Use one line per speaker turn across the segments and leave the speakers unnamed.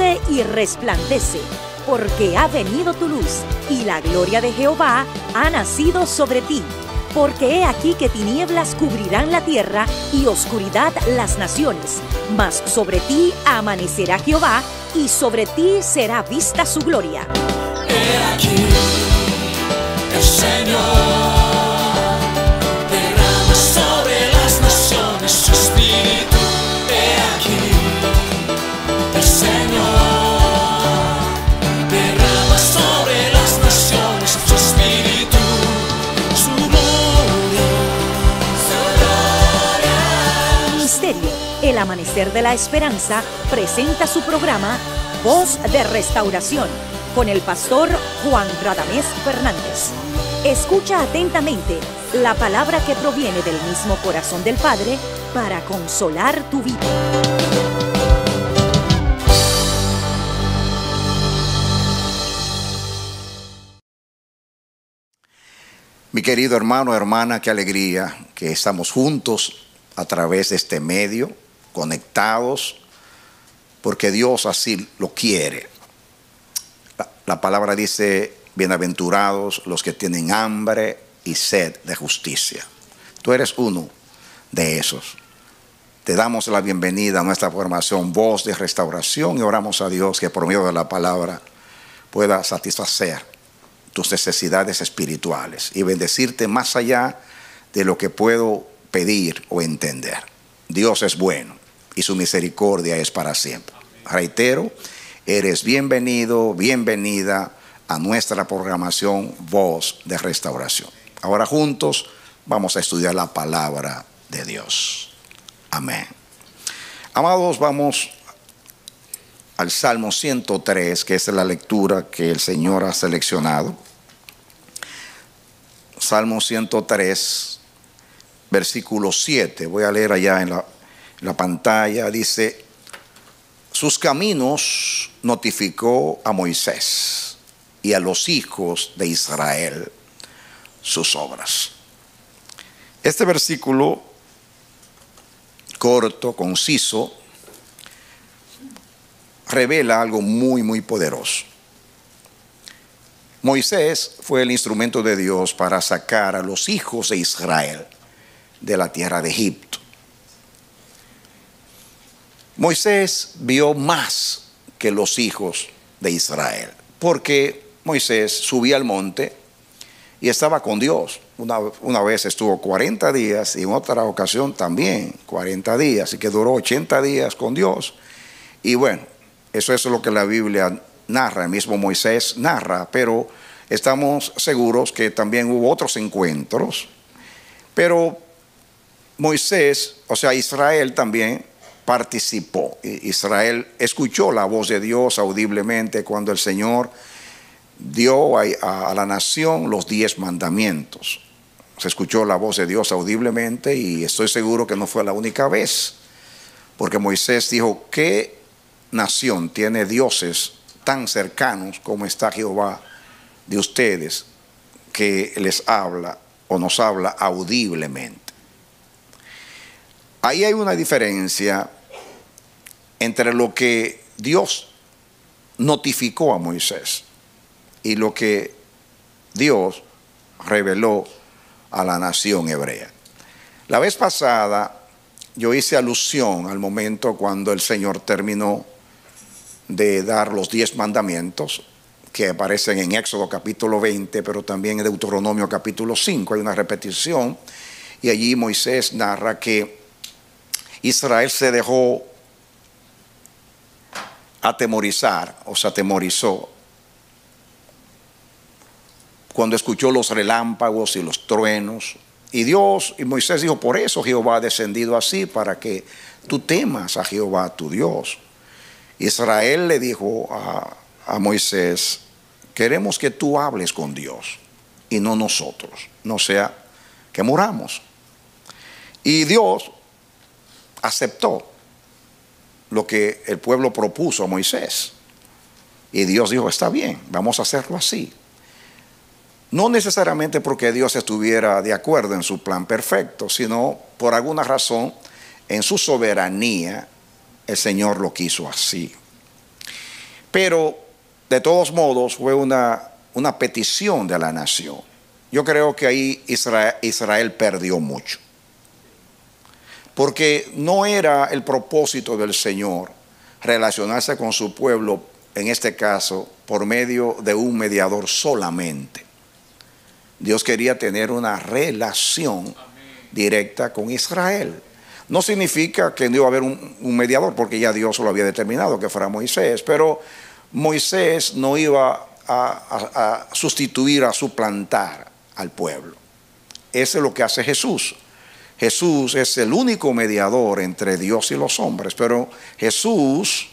levántate y resplandece, porque ha venido tu luz, y la gloria de Jehová ha nacido sobre ti. Porque he aquí que tinieblas cubrirán la tierra, y oscuridad las naciones. Mas sobre ti amanecerá Jehová, y sobre ti será vista su gloria.
He aquí, el Señor derrama sobre las naciones su espíritu. He aquí, el Señor derrama sobre las naciones su espíritu, su gloria, su gloria.
Ministerio El Amanecer de la Esperanza presenta su programa Voz de Restauración con el pastor Juan Radamés Fernández. Escucha atentamente la palabra que proviene del mismo corazón del Padre para consolar tu vida.
Mi querido hermano, hermana, qué alegría que estamos juntos a través de este medio, conectados, porque Dios así lo quiere. La palabra dice, bienaventurados los que tienen hambre y sed de justicia. Tú eres uno de esos. Te damos la bienvenida a nuestra formación Voz de Restauración y oramos a Dios que por medio de la palabra pueda satisfacer tus necesidades espirituales y bendecirte más allá de lo que puedo pedir o entender. Dios es bueno y su misericordia es para siempre. Reitero, eres bienvenido, bienvenida a nuestra programación Voz de Restauración. Ahora juntos vamos a estudiar la palabra de Dios. Amén. Amados, vamos al Salmo 103, que es la lectura que el Señor ha seleccionado. Salmo 103, versículo 7. Voy a leer allá en la pantalla. Dice: sus caminos notificó a Moisés y a los hijos de Israel sus obras. Este versículo corto, conciso, revela algo muy, muy poderoso. Moisés fue el instrumento de Dios para sacar a los hijos de Israel de la tierra de Egipto. Moisés vio más que los hijos de Israel, porque Moisés subía al monte y estaba con Dios. Una vez estuvo 40 días y en otra ocasión también 40 días, y que duró 80 días con Dios. Y bueno, eso es lo que la Biblia narra, el mismo Moisés narra, pero estamos seguros que también hubo otros encuentros. Pero Moisés, o sea, Israel también participó. Israel escuchó la voz de Dios audiblemente cuando el Señor dio a la nación los 10 mandamientos. Se escuchó la voz de Dios audiblemente, y estoy seguro que no fue la única vez, porque Moisés dijo: ¿qué nación tiene dioses tan cercanos como está Jehová de ustedes, que les habla o nos habla audiblemente? Ahí hay una diferencia entre lo que Dios notificó a Moisés y lo que Dios reveló a la nación hebrea. La vez pasada yo hice alusión al momento cuando el Señor terminó de dar los 10 mandamientos que aparecen en Éxodo capítulo 20, pero también en Deuteronomio capítulo 5. Hay una repetición, y allí Moisés narra que Israel se dejó atemorizar, o se atemorizó cuando escuchó los relámpagos y los truenos. Y Moisés dijo: por eso Jehová ha descendido así, para que tú temas a Jehová tu Dios. Israel le dijo a Moisés: queremos que tú hables con Dios y no nosotros, no sea que muramos. Y Dios aceptó lo que el pueblo propuso a Moisés. Y Dios dijo: está bien, vamos a hacerlo así. No necesariamente porque Dios estuviera de acuerdo en su plan perfecto, sino por alguna razón en su soberanía el Señor lo quiso así. Pero de todos modos fue una petición de la nación. Yo creo que ahí Israel perdió mucho, porque no era el propósito del Señor relacionarse con su pueblo, en este caso, por medio de un mediador solamente. Dios quería tener una relación directa con Israel. No significa que no iba a haber un mediador, porque ya Dios lo había determinado que fuera Moisés, pero Moisés no iba a sustituir, a suplantar al pueblo. Eso es lo que hace Jesús. Jesús es el único mediador entre Dios y los hombres, pero Jesús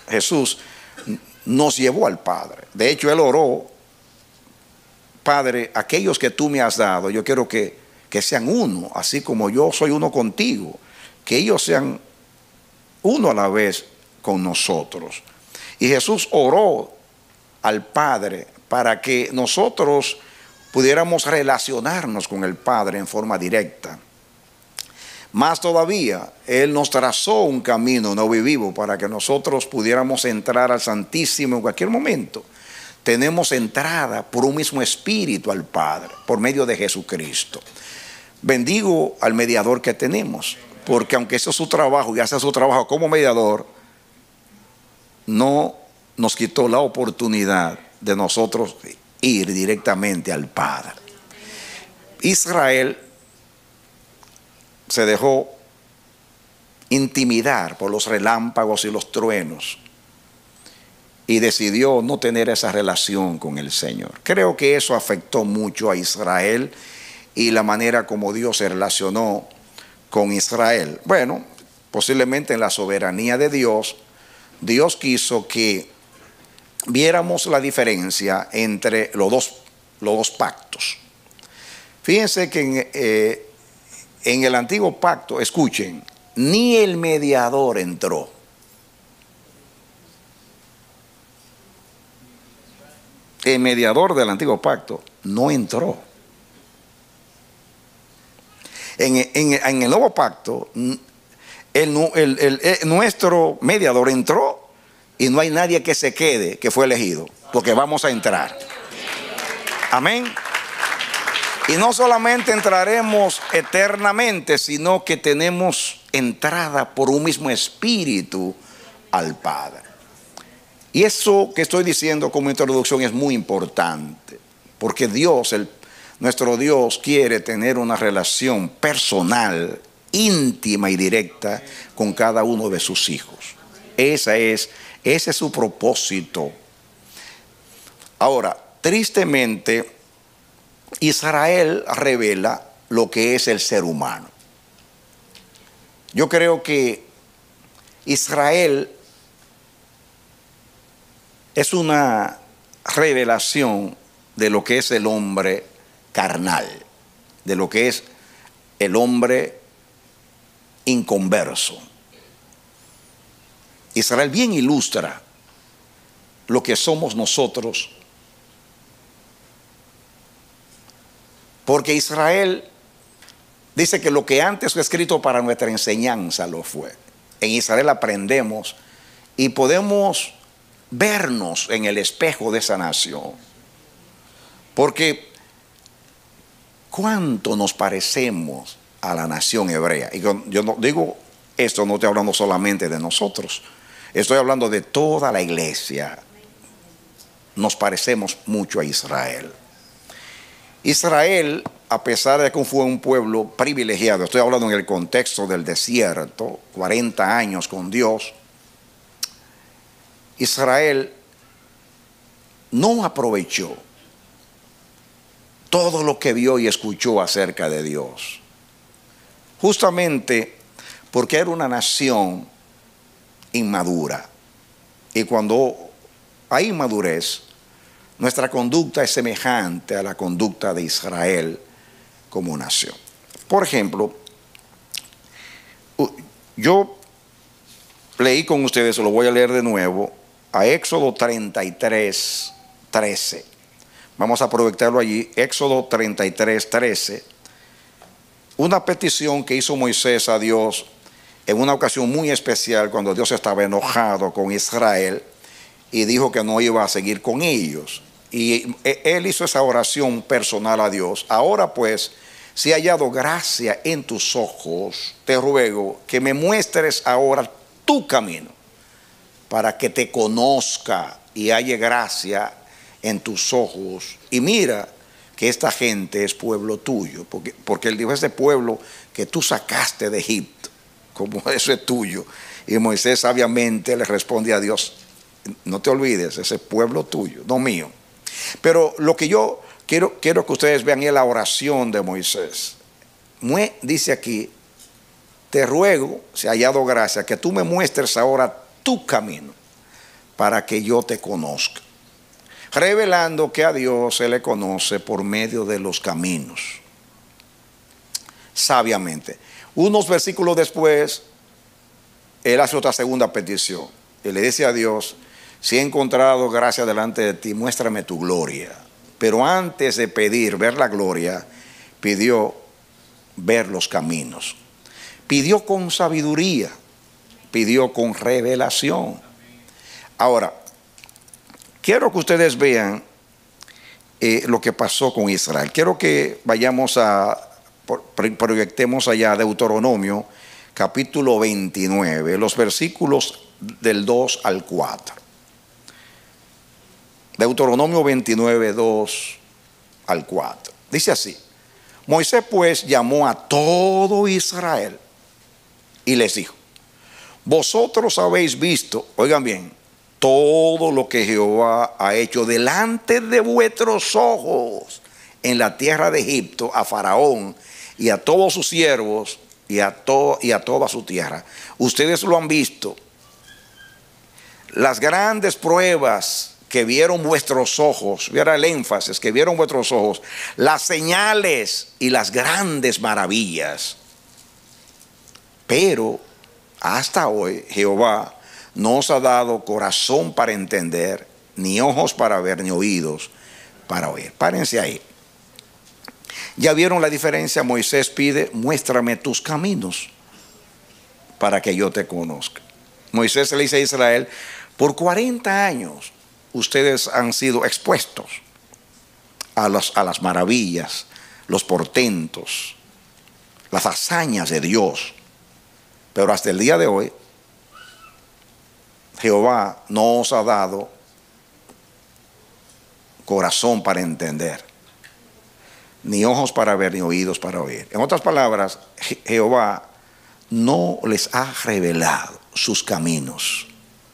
nos llevó al Padre. De hecho, Él oró: Padre, aquellos que tú me has dado, yo quiero que sean uno, así como yo soy uno contigo, que ellos sean uno a la vez con nosotros. Y Jesús oró al Padre para que nosotros pudiéramos relacionarnos con el Padre en forma directa. Más todavía, Él nos trazó un camino nuevo y vivo para que nosotros pudiéramos entrar al Santísimo en cualquier momento. Tenemos entrada por un mismo espíritu al Padre, por medio de Jesucristo. Bendigo al mediador que tenemos, porque aunque eso es su trabajo y hace su trabajo como mediador, no nos quitó la oportunidad de nosotros ir directamente al Padre. Israel se dejó intimidar por los relámpagos y los truenos y decidió no tener esa relación con el Señor. Creo que eso afectó mucho a Israel y la manera como Dios se relacionó con Israel. Bueno, posiblemente en la soberanía de Dios, Dios quiso que viéramos la diferencia entre los dos pactos. Fíjense que en el antiguo pacto, escuchen, ni el mediador entró. El mediador del antiguo pacto no entró. En el nuevo pacto, nuestro mediador entró y no hay nadie que se quede, que fue elegido, porque vamos a entrar. Amén. Y no solamente entraremos eternamente, sino que tenemos entrada por un mismo espíritu al Padre. Y eso que estoy diciendo como introducción es muy importante, porque Dios, nuestro Dios, quiere tener una relación personal, íntima y directa con cada uno de sus hijos. Ese es su propósito. Ahora, tristemente, Israel revela lo que es el ser humano. Yo creo que Israel es una revelación de lo que es el hombre carnal, de lo que es el hombre inconverso. Israel bien ilustra lo que somos nosotros, porque Israel dice que lo que antes fue escrito para nuestra enseñanza lo fue. En Israel aprendemos y podemos vernos en el espejo de esa nación, porque cuánto nos parecemos a la nación hebrea. Y yo no digo esto, no estoy hablando solamente de nosotros, estoy hablando de toda la iglesia. Nos parecemos mucho a Israel. Israel, a pesar de que fue un pueblo privilegiado, estoy hablando en el contexto del desierto, 40 años con Dios, Israel no aprovechó todo lo que vio y escuchó acerca de Dios, justamente porque era una nación inmadura. Y cuando hay inmadurez, nuestra conducta es semejante a la conducta de Israel como nación. Por ejemplo, yo leí con ustedes, lo voy a leer de nuevo, a Éxodo 33, 13. Vamos a proyectarlo allí, Éxodo 33, 13. Una petición que hizo Moisés a Dios en una ocasión muy especial, cuando Dios estaba enojado con Israel y dijo que no iba a seguir con ellos. Y él hizo esa oración personal a Dios. Ahora pues, si he hallado gracia en tus ojos, te ruego que me muestres ahora tu camino, para que te conozca y halle gracia en tus ojos. Y mira que esta gente es pueblo tuyo, porque él dijo, ese pueblo que tú sacaste de Egipto, como eso es tuyo. Y Moisés sabiamente le responde a Dios, no te olvides, ese pueblo tuyo, no mío. Pero lo que yo quiero que ustedes vean es la oración de Moisés. Dice aquí, te ruego, si he hallado gracia, que tú me muestres ahora tu camino, para que yo te conozca. Revelando que a Dios se le conoce por medio de los caminos. Sabiamente. Unos versículos después, él hace otra segunda petición. Y le dice a Dios, si he encontrado gracia delante de ti, muéstrame tu gloria. Pero antes de pedir ver la gloria, pidió ver los caminos. Pidió con sabiduría, pidió con revelación. Ahora, quiero que ustedes vean lo que pasó con Israel. Quiero que vayamos proyectemos allá Deuteronomio, capítulo 29, los versículos del 2 al 4. Deuteronomio 29, 2 al 4. Dice así, Moisés pues llamó a todo Israel y les dijo, vosotros habéis visto, oigan bien, todo lo que Jehová ha hecho delante de vuestros ojos en la tierra de Egipto, a Faraón y a todos sus siervos y a toda su tierra. Ustedes lo han visto. Las grandes pruebas que vieron vuestros ojos, viera el énfasis, que vieron vuestros ojos, las señales y las grandes maravillas. Pero hasta hoy Jehová no os ha dado corazón para entender, ni ojos para ver, ni oídos para oír. Párense ahí. ¿Ya vieron la diferencia? Moisés pide, muéstrame tus caminos para que yo te conozca. Moisés le dice a Israel, por 40 años ustedes han sido expuestos a las maravillas, los portentos, las hazañas de Dios. Pero hasta el día de hoy, Jehová no os ha dado corazón para entender, ni ojos para ver, ni oídos para oír. En otras palabras, Jehová no les ha revelado sus caminos.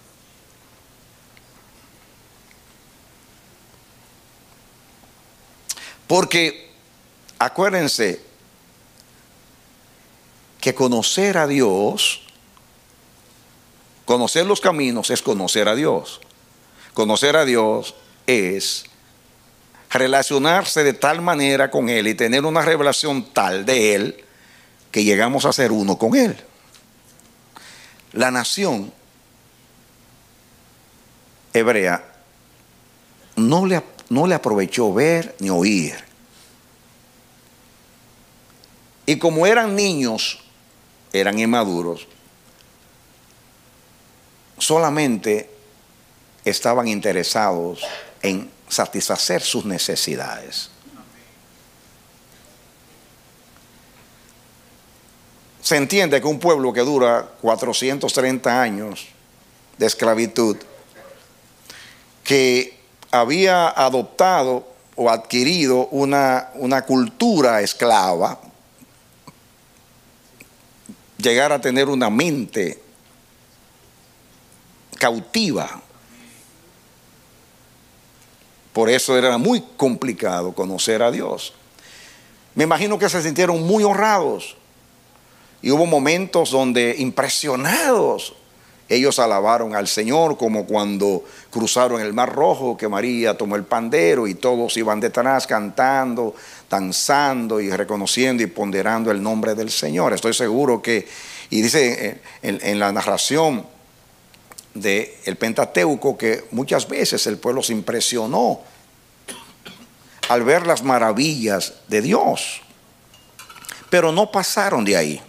Porque acuérdense que conocer a Dios, conocer los caminos es conocer a Dios. Conocer a Dios es relacionarse de tal manera con Él y tener una revelación tal de Él que llegamos a ser uno con Él. La nación hebrea no le aprovechó ver ni oír. Y como eran niños, eran inmaduros, solamente estaban interesados en satisfacer sus necesidades. Se entiende que un pueblo que dura 430 años de esclavitud, que había adoptado o adquirido una cultura esclava, llegar a tener una mente cautiva. Por eso era muy complicado conocer a Dios. Me imagino que se sintieron muy honrados. Y hubo momentos donde, impresionados, ellos alabaron al Señor, como cuando cruzaron el Mar Rojo, que María tomó el pandero y todos iban detrás cantando, danzando y reconociendo y ponderando el nombre del Señor. Estoy seguro que, y dice en la narración del Pentateuco, que muchas veces el pueblo se impresionó al ver las maravillas de Dios, pero no pasaron de ahí.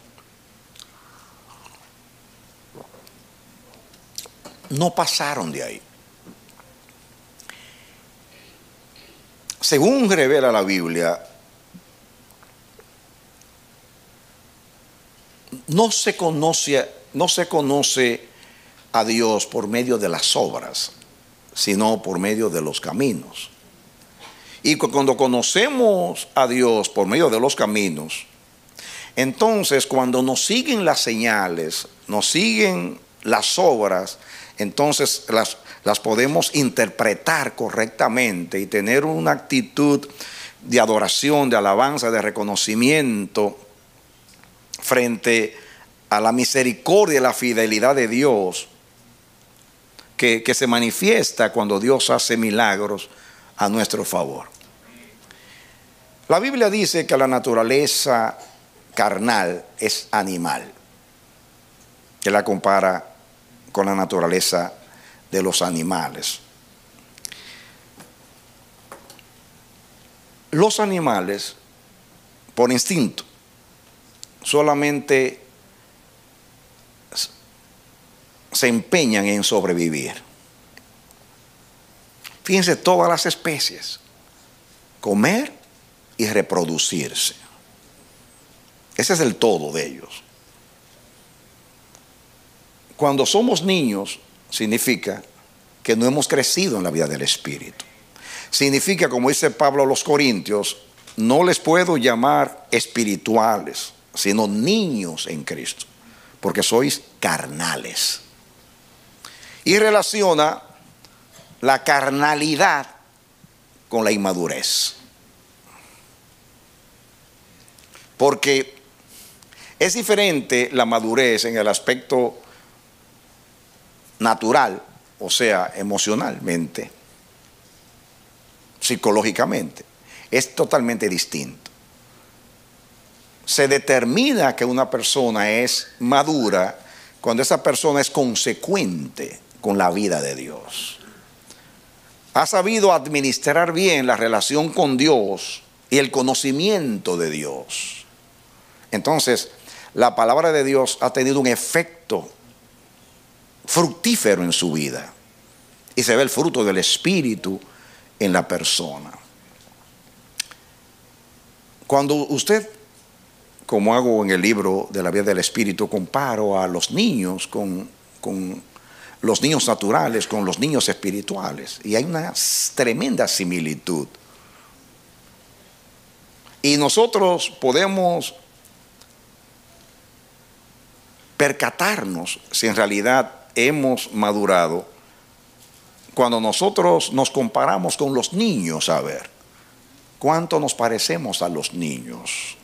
No pasaron de ahí. según revela la Biblia, no se conoce a Dios por medio de las obras, sino por medio de los caminos. Y cuando conocemos a Dios por medio de los caminos, entonces cuando nos siguen las señales, nos siguen las obras, entonces las podemos interpretar correctamente y tener una actitud de adoración, de alabanza, de reconocimiento frente a la misericordia y la fidelidad de Dios que se manifiesta cuando Dios hace milagros a nuestro favor. La Biblia dice que la naturaleza carnal es animal, que la compara con la naturaleza de los animales. Los animales, por instinto, solamente se empeñan en sobrevivir. Fíjense, todas las especies, comer y reproducirse. Ese es el todo de ellos. Cuando somos niños, significa que no hemos crecido en la vida del Espíritu. Significa, como dice Pablo a los Corintios, no les puedo llamar espirituales, sino niños en Cristo, porque sois carnales. Y relaciona la carnalidad con la inmadurez. Porque es diferente la madurez en el aspecto natural, o sea, emocionalmente, psicológicamente. Es totalmente distinto. Se determina que una persona es madura cuando esa persona es consecuente con la vida de Dios. Ha sabido administrar bien la relación con Dios y el conocimiento de Dios. Entonces, la palabra de Dios ha tenido un efecto fructífero en su vida y se ve el fruto del Espíritu en la persona. Cuando usted, como hago en el libro de la vida del Espíritu, comparo a los niños con los niños naturales con los niños espirituales, y hay una tremenda similitud, y nosotros podemos percatarnos si en realidad hemos madurado cuando nosotros nos comparamos con los niños, a ver cuánto nos parecemos a los niños.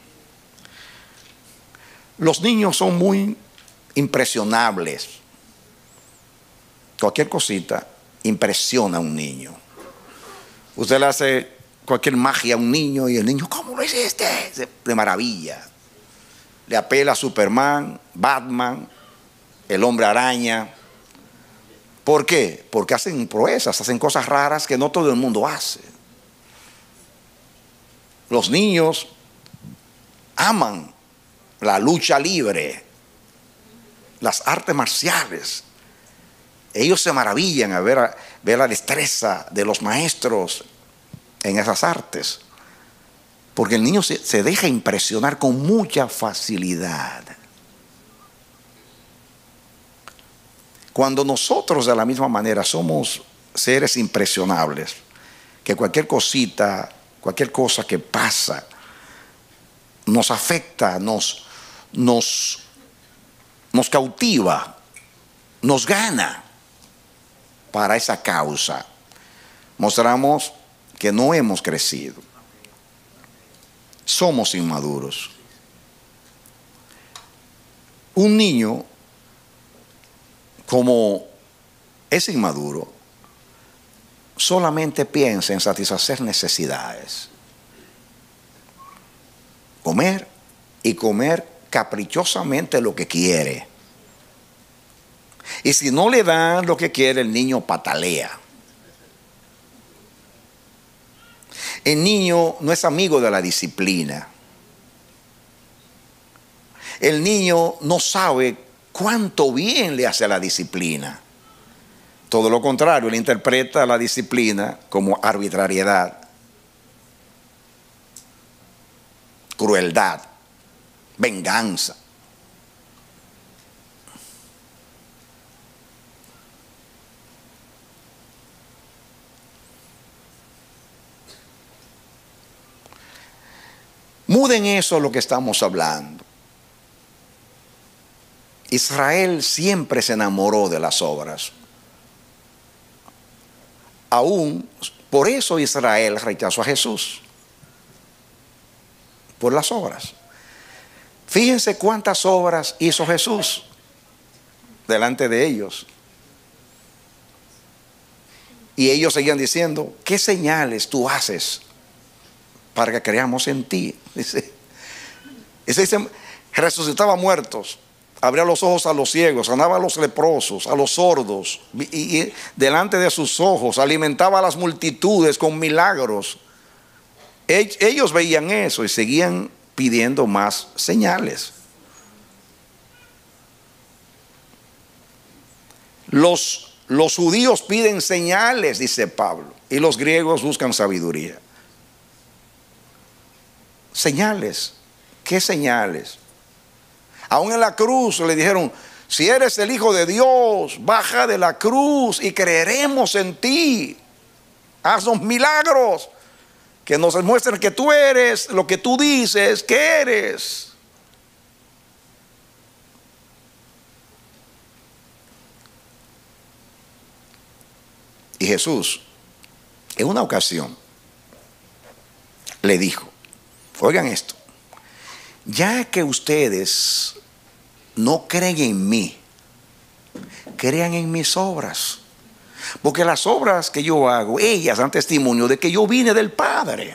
Los niños son muy impresionables. Cualquier cosita impresiona a un niño. Usted le hace cualquier magia a un niño y el niño, ¿cómo lo hiciste? De maravilla. Le apela a Superman, Batman, el Hombre Araña. ¿Por qué? Porque hacen proezas, hacen cosas raras que no todo el mundo hace. Los niños aman la lucha libre, las artes marciales. Ellos se maravillan a ver la destreza de los maestros en esas artes, porque el niño se deja impresionar con mucha facilidad. Cuando nosotros de la misma manera somos seres impresionables, que cualquier cosita, cualquier cosa que pasa nos afecta, nos cautiva, nos gana para esa causa, mostramos que no hemos crecido. Somos inmaduros. Un niño, como es inmaduro, solamente piensa en satisfacer necesidades. Comer y comer caprichosamente lo que quiere. Y si no le dan lo que quiere, el niño patalea. El niño no es amigo de la disciplina. El niño no sabe cuánto bien le hace a la disciplina. Todo lo contrario, él interpreta la disciplina como arbitrariedad. crueldad, venganza. Muden eso a lo que estamos hablando. Israel siempre se enamoró de las obras. Aún por eso Israel rechazó a Jesús. Por las obras. Fíjense cuántas obras hizo Jesús delante de ellos. Y ellos seguían diciendo, ¿qué señales tú haces para que creamos en ti? Dice, resucitaba muertos, abría los ojos a los ciegos, sanaba a los leprosos, a los sordos, y delante de sus ojos alimentaba a las multitudes con milagros. Ellos veían eso y seguían pidiendo más señales. Los judíos piden señales, dice Pablo, y los griegos buscan sabiduría. Señales. ¿Qué señales? Aún en la cruz le dijeron, si eres el Hijo de Dios, baja de la cruz y creeremos en ti. Haznos milagros que nos demuestren que tú eres lo que tú dices que eres. Y Jesús, en una ocasión, le dijo, oigan esto, ya que ustedes no creen en mí, crean en mis obras. Porque las obras que yo hago, ellas dan testimonio de que yo vine del Padre.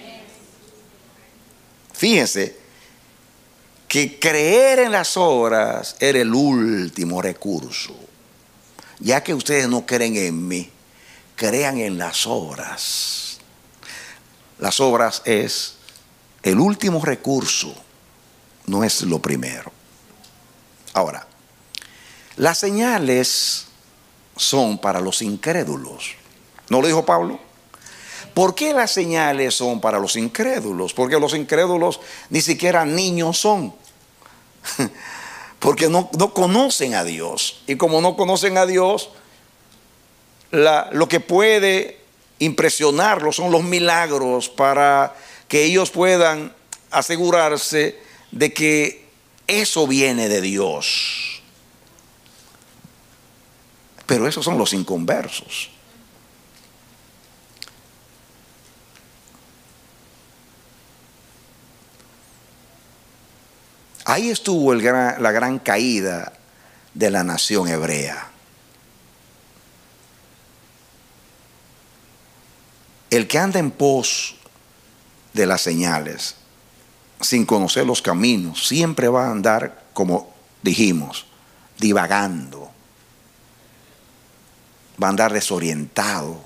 Fíjense que creer en las obras era el último recurso. Ya que ustedes no creen en mí, crean en las obras. Las obras es el último recurso, no es lo primero. Ahora, las señales son para los incrédulos. ¿No lo dijo Pablo? ¿Por qué las señales son para los incrédulos? Porque los incrédulos ni siquiera niños son. Porque no conocen a Dios. Y como no conocen a Dios, lo que puede impresionarlos son los milagros para que ellos puedan asegurarse de que eso viene de Dios. Pero esos son los inconversos. Ahí estuvo la gran caída de la nación hebrea. El que anda en pos de las señales, sin conocer los caminos, siempre va a andar, como dijimos, divagando. Va a andar desorientado.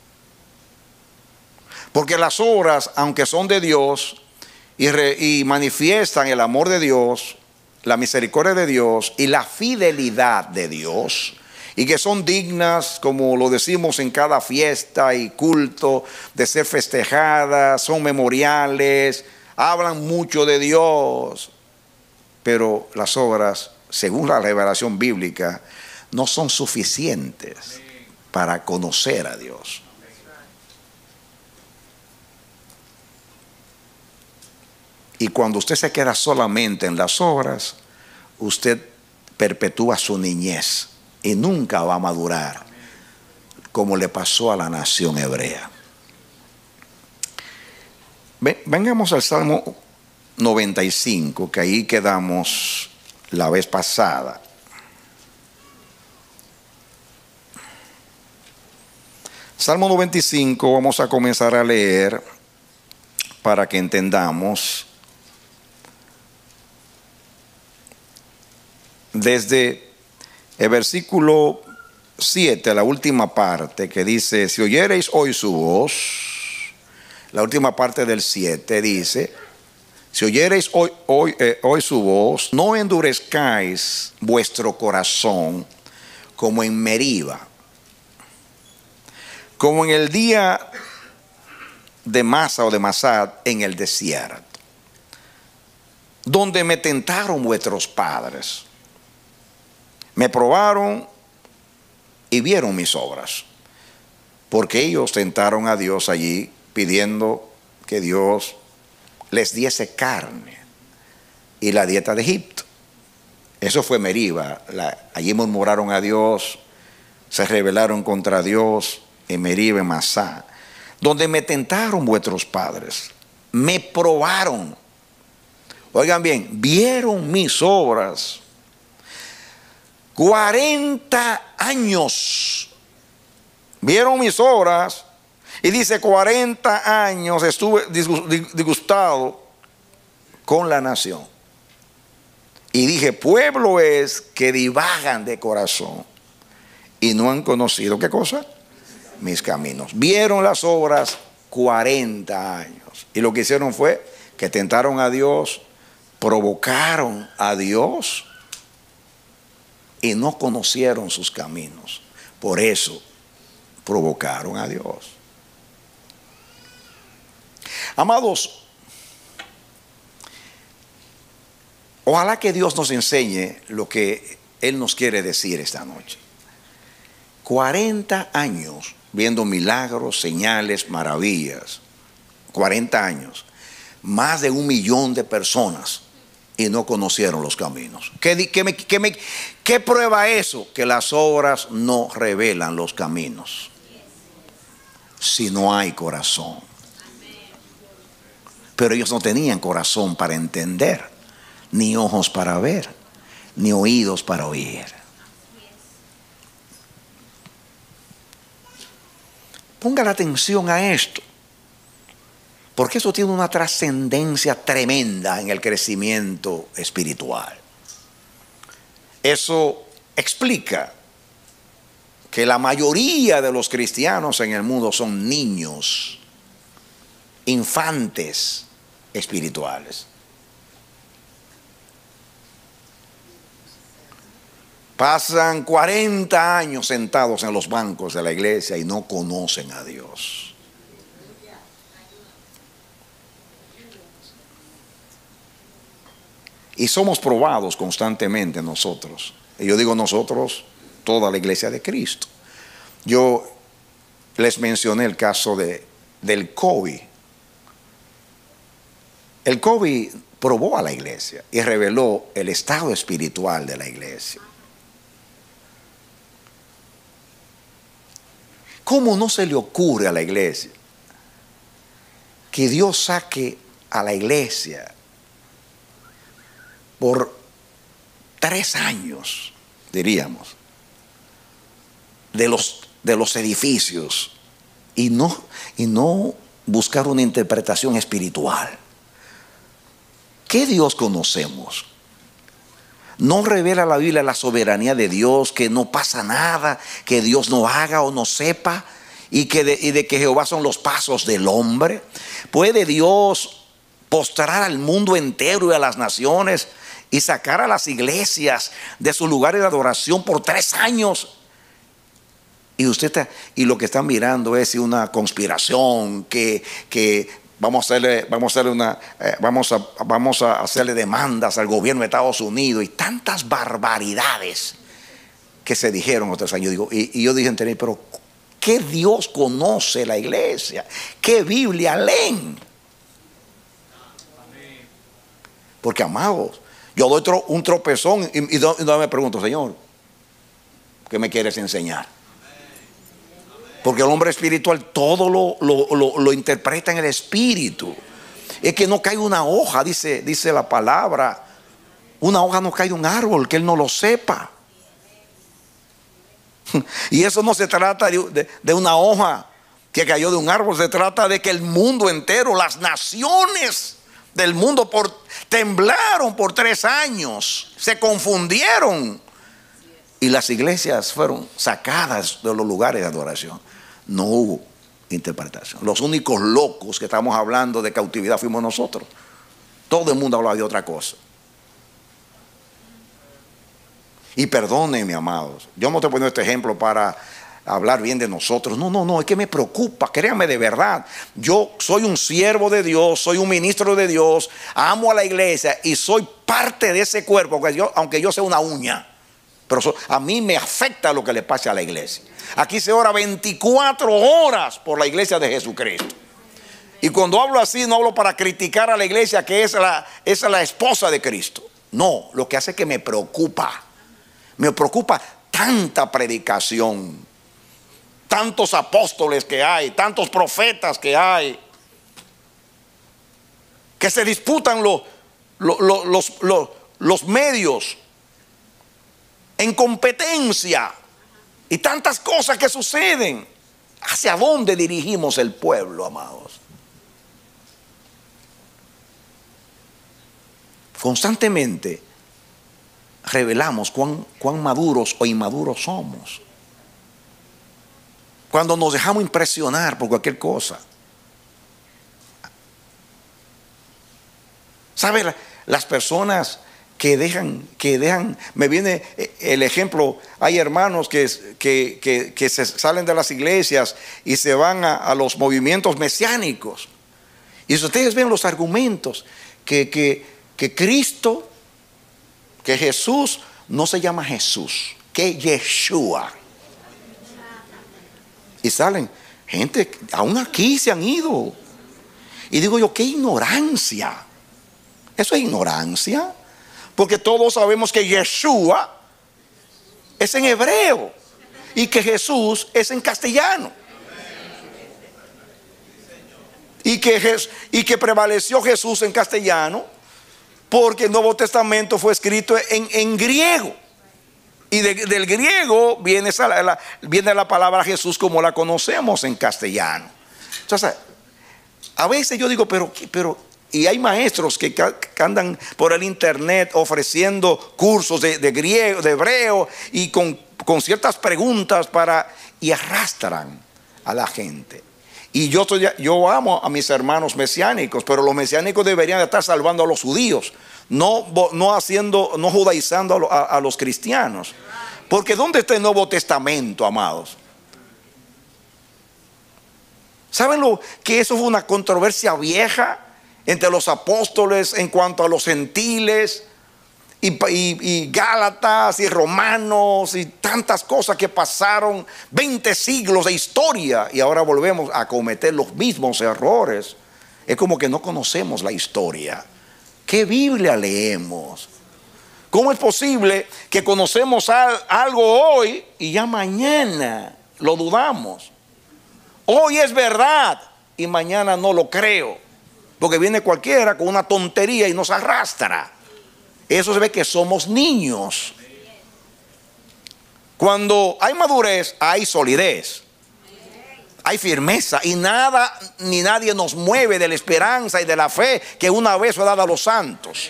Porque las obras, aunque son de Dios y manifiestan el amor de Dios, la misericordia de Dios y la fidelidad de Dios, y que son dignas, como lo decimos en cada fiesta y culto, de ser festejadas, son memoriales, hablan mucho de Dios, pero las obras, según la revelación bíblica, no son suficientes para conocer a Dios. Y cuando usted se queda solamente en las obras, usted perpetúa su niñez y nunca va a madurar, como le pasó a la nación hebrea. Vengamos al Salmo 95, que ahí quedamos la vez pasada. Salmo 95, vamos a comenzar a leer para que entendamos desde el versículo 7, la última parte, que dice, si oyereis hoy su voz. La última parte del 7 dice, si oyereis hoy su voz, no endurezcáis vuestro corazón como en Meriba, como en el día de Masa o de Masad en el desierto. donde me tentaron vuestros padres. Me probaron y vieron mis obras, porque ellos tentaron a Dios allí pidiendo que Dios les diese carne y la dieta de Egipto. Eso fue Meriba. Allí murmuraron a Dios, se rebelaron contra Dios en Meriba, en Masá, donde me tentaron vuestros padres, me probaron. Oigan bien, vieron mis obras. 40 años vieron mis obras, y dice 40 años estuve disgustado con la nación. Y dije, pueblo es que divagan de corazón y no han conocido, ¿qué cosa? Mis caminos. Vieron las obras 40 años. Y lo que hicieron fue que tentaron a Dios, provocaron a Dios y no conocieron sus caminos. Por eso provocaron a Dios. Amados, ojalá que Dios nos enseñe lo que Él nos quiere decir esta noche. 40 años viendo milagros, señales, maravillas. 40 años. Más de 1 millón de personas y no conocieron los caminos. ¿Qué prueba eso? Que las obras no revelan los caminos. Si no hay corazón. Pero ellos no tenían corazón para entender, ni ojos para ver, ni oídos para oír. Ponga la atención a esto, porque esto tiene una trascendencia tremenda en el crecimiento espiritual. Eso explica que la mayoría de los cristianos en el mundo son niños, infantes espirituales. Pasan 40 años sentados en los bancos de la iglesia y no conocen a Dios. Y somos probados constantemente nosotros. Y yo digo nosotros, toda la iglesia de Cristo. Yo les mencioné el caso del COVID. El COVID probó a la iglesia y reveló el estado espiritual de la iglesia. ¿Cómo no se le ocurre a la iglesia que Dios saque a la iglesia por 3 años, diríamos, de los edificios y no buscar una interpretación espiritual? ¿Qué Dios conocemos? ¿No revela la Biblia la soberanía de Dios, que no pasa nada que Dios no haga o no sepa, y de que Jehová son los pasos del hombre? ¿Puede Dios postrar al mundo entero y a las naciones y sacar a las iglesias de sus lugares de adoración por 3 años? Y lo que están mirando es una conspiración que vamos a hacerle demandas al gobierno de Estados Unidos y tantas barbaridades que se dijeron otros años. Y yo dije, pero ¿qué Dios conoce la iglesia? ¿Qué Biblia leen? Porque, amados, yo doy un tropezón y no me pregunto, Señor, ¿qué me quieres enseñar? Porque el hombre espiritual todo lo interpreta en el espíritu. Es que no cae una hoja, dice la palabra. Una hoja no cae de un árbol, que él no lo sepa. Y eso no se trata de una hoja que cayó de un árbol. Se trata de que el mundo entero, las naciones del mundo temblaron por 3 años. Se confundieron. Y las iglesias fueron sacadas de los lugares de adoración. No hubo interpretación. Los únicos locos que estamos hablando de cautividad fuimos nosotros. Todo el mundo hablaba de otra cosa. Y perdónenme, amados, yo no estoy poniendo este ejemplo para hablar bien de nosotros. No, es que me preocupa, créanme de verdad. Yo soy un siervo de Dios, soy un ministro de Dios, amo a la iglesia y soy parte de ese cuerpo, aunque yo sea una uña. Pero a mí me afecta lo que le pase a la iglesia. Aquí se ora 24 horas por la iglesia de Jesucristo. Y cuando hablo así, no hablo para criticar a la iglesia que es la esposa de Cristo. No, lo que hace es que me preocupa. Me preocupa tanta predicación, tantos apóstoles que hay, tantos profetas que hay, que se disputan los medios en competencia y tantas cosas que suceden. ¿Hacia dónde dirigimos el pueblo, amados? Constantemente revelamos cuán maduros o inmaduros somos cuando nos dejamos impresionar por cualquier cosa. ¿Sabe? Las personas que dejan, me viene el ejemplo, hay hermanos que se salen de las iglesias y se van a los movimientos mesiánicos. Y si ustedes ven los argumentos que Cristo, que Jesús no se llama Jesús, que Yeshua. Y salen gente, aún aquí se han ido. Y digo yo, qué ignorancia. Eso es ignorancia. Porque todos sabemos que Yeshua es en hebreo y que Jesús es en castellano. Y que prevaleció Jesús en castellano porque el Nuevo Testamento fue escrito en griego. Y del griego viene la palabra Jesús como la conocemos en castellano. Entonces, a veces yo digo, pero y hay maestros que andan por el internet ofreciendo cursos de griego, de hebreo, y con ciertas preguntas y arrastran a la gente. Y yo amo a mis hermanos mesiánicos, pero los mesiánicos deberían estar salvando a los judíos, no judaizando a los cristianos. Porque ¿dónde está el Nuevo Testamento, amados? ¿Saben que eso fue una controversia vieja entre los apóstoles en cuanto a los gentiles y Gálatas y romanos y tantas cosas que pasaron 20 siglos de historia y ahora volvemos a cometer los mismos errores? Es como que no conocemos la historia. ¿Qué Biblia leemos? ¿Cómo es posible que conocemos algo hoy y ya mañana lo dudamos? Hoy es verdad y mañana no lo creo. Porque viene cualquiera con una tontería y nos arrastra. Eso se ve que somos niños. Cuando hay madurez, hay solidez, hay firmeza, y nada ni nadie nos mueve de la esperanza y de la fe que una vez fue dada a los santos.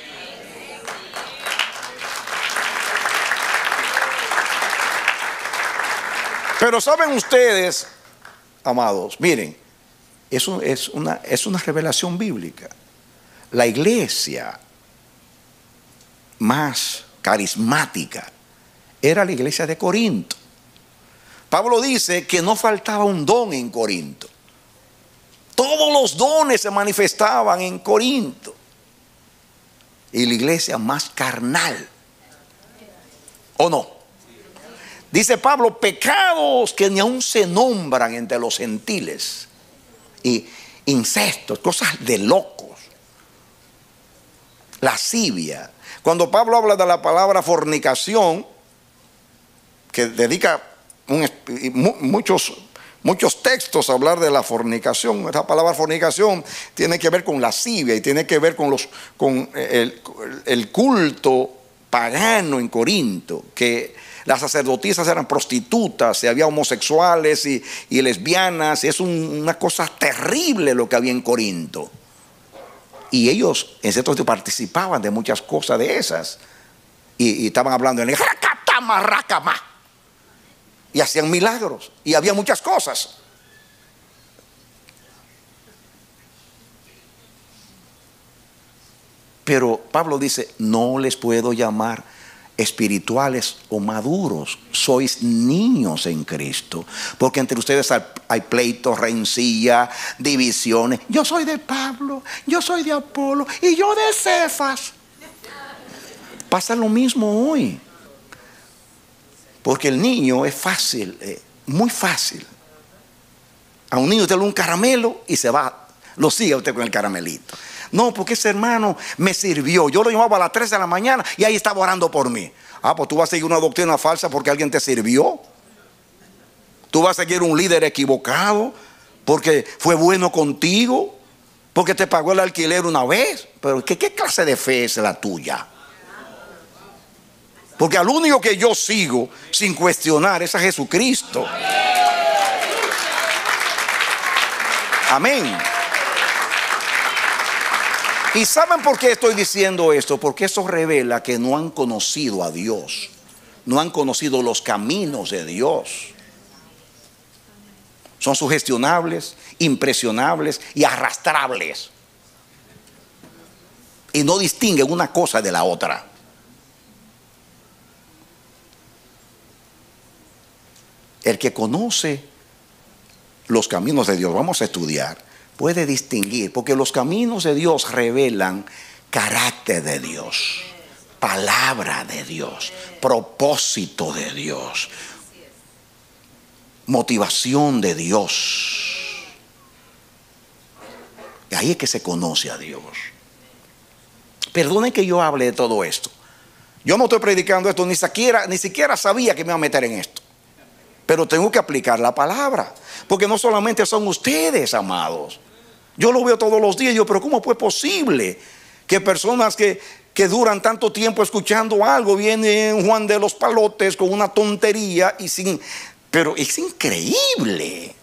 Pero saben ustedes, amados, miren, eso es una revelación bíblica. La iglesia más carismática era la iglesia de Corinto. Pablo dice que no faltaba un don en Corinto. Todos los dones se manifestaban en Corinto. Y la iglesia más carnal. ¿O no? Dice Pablo, pecados que ni aún se nombran entre los gentiles. Y incestos, cosas de locos. Lascivia. Cuando Pablo habla de la palabra fornicación, que dedica muchos textos a hablar de la fornicación, esa palabra fornicación tiene que ver con lascivia y tiene que ver con el culto pagano en Corinto, que las sacerdotisas eran prostitutas, y había homosexuales y lesbianas, y es una cosa terrible lo que había en Corinto. Y ellos en cierto sentido participaban de muchas cosas de esas. Y estaban hablando en el y hacían milagros. Y había muchas cosas. Pero Pablo dice, no les puedo llamar espirituales o maduros, sois niños en Cristo, porque entre ustedes hay pleitos, rencilla, divisiones. Yo soy de Pablo, yo soy de Apolo y yo de Cefas. Pasa lo mismo hoy, porque el niño es fácil, muy fácil. A un niño usted le da un caramelo y se va, lo sigue usted con el caramelito. No, porque ese hermano me sirvió. Yo lo llamaba a las 3 de la mañana y ahí estaba orando por mí. Ah, pues tú vas a seguir una doctrina falsa porque alguien te sirvió. Tú vas a seguir un líder equivocado porque fue bueno contigo, porque te pagó el alquiler una vez. Pero ¿qué clase de fe es la tuya? Porque al único que yo sigo sin cuestionar es a Jesucristo. Amén. ¿Y saben por qué estoy diciendo esto? Porque eso revela que no han conocido a Dios. No han conocido los caminos de Dios. Son sugestionables, impresionables y arrastrables. Y no distinguen una cosa de la otra. El que conoce los caminos de Dios, vamos a estudiar, puede distinguir, porque los caminos de Dios revelan carácter de Dios, palabra de Dios, propósito de Dios, motivación de Dios. Y ahí es que se conoce a Dios. Perdonen que yo hable de todo esto. Yo no estoy predicando esto, ni siquiera sabía que me iba a meter en esto. Pero tengo que aplicar la palabra, porque no solamente son ustedes, amados. Yo lo veo todos los días y digo, pero ¿cómo fue posible que personas que duran tanto tiempo escuchando algo, viene Juan de los Palotes con una tontería pero es increíble?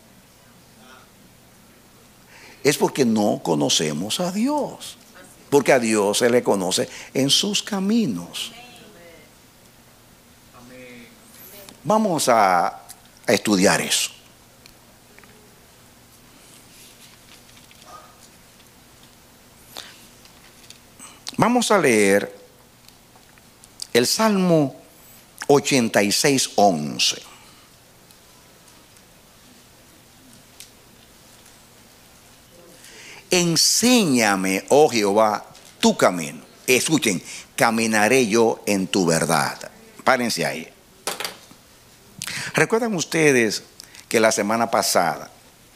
Es porque no conocemos a Dios, porque a Dios se le conoce en sus caminos. Vamos a estudiar eso. Vamos a leer el Salmo 86:11. Enséñame, oh Jehová, tu camino. Escuchen, caminaré yo en tu verdad. Párense ahí. ¿Recuerdan ustedes que la semana pasada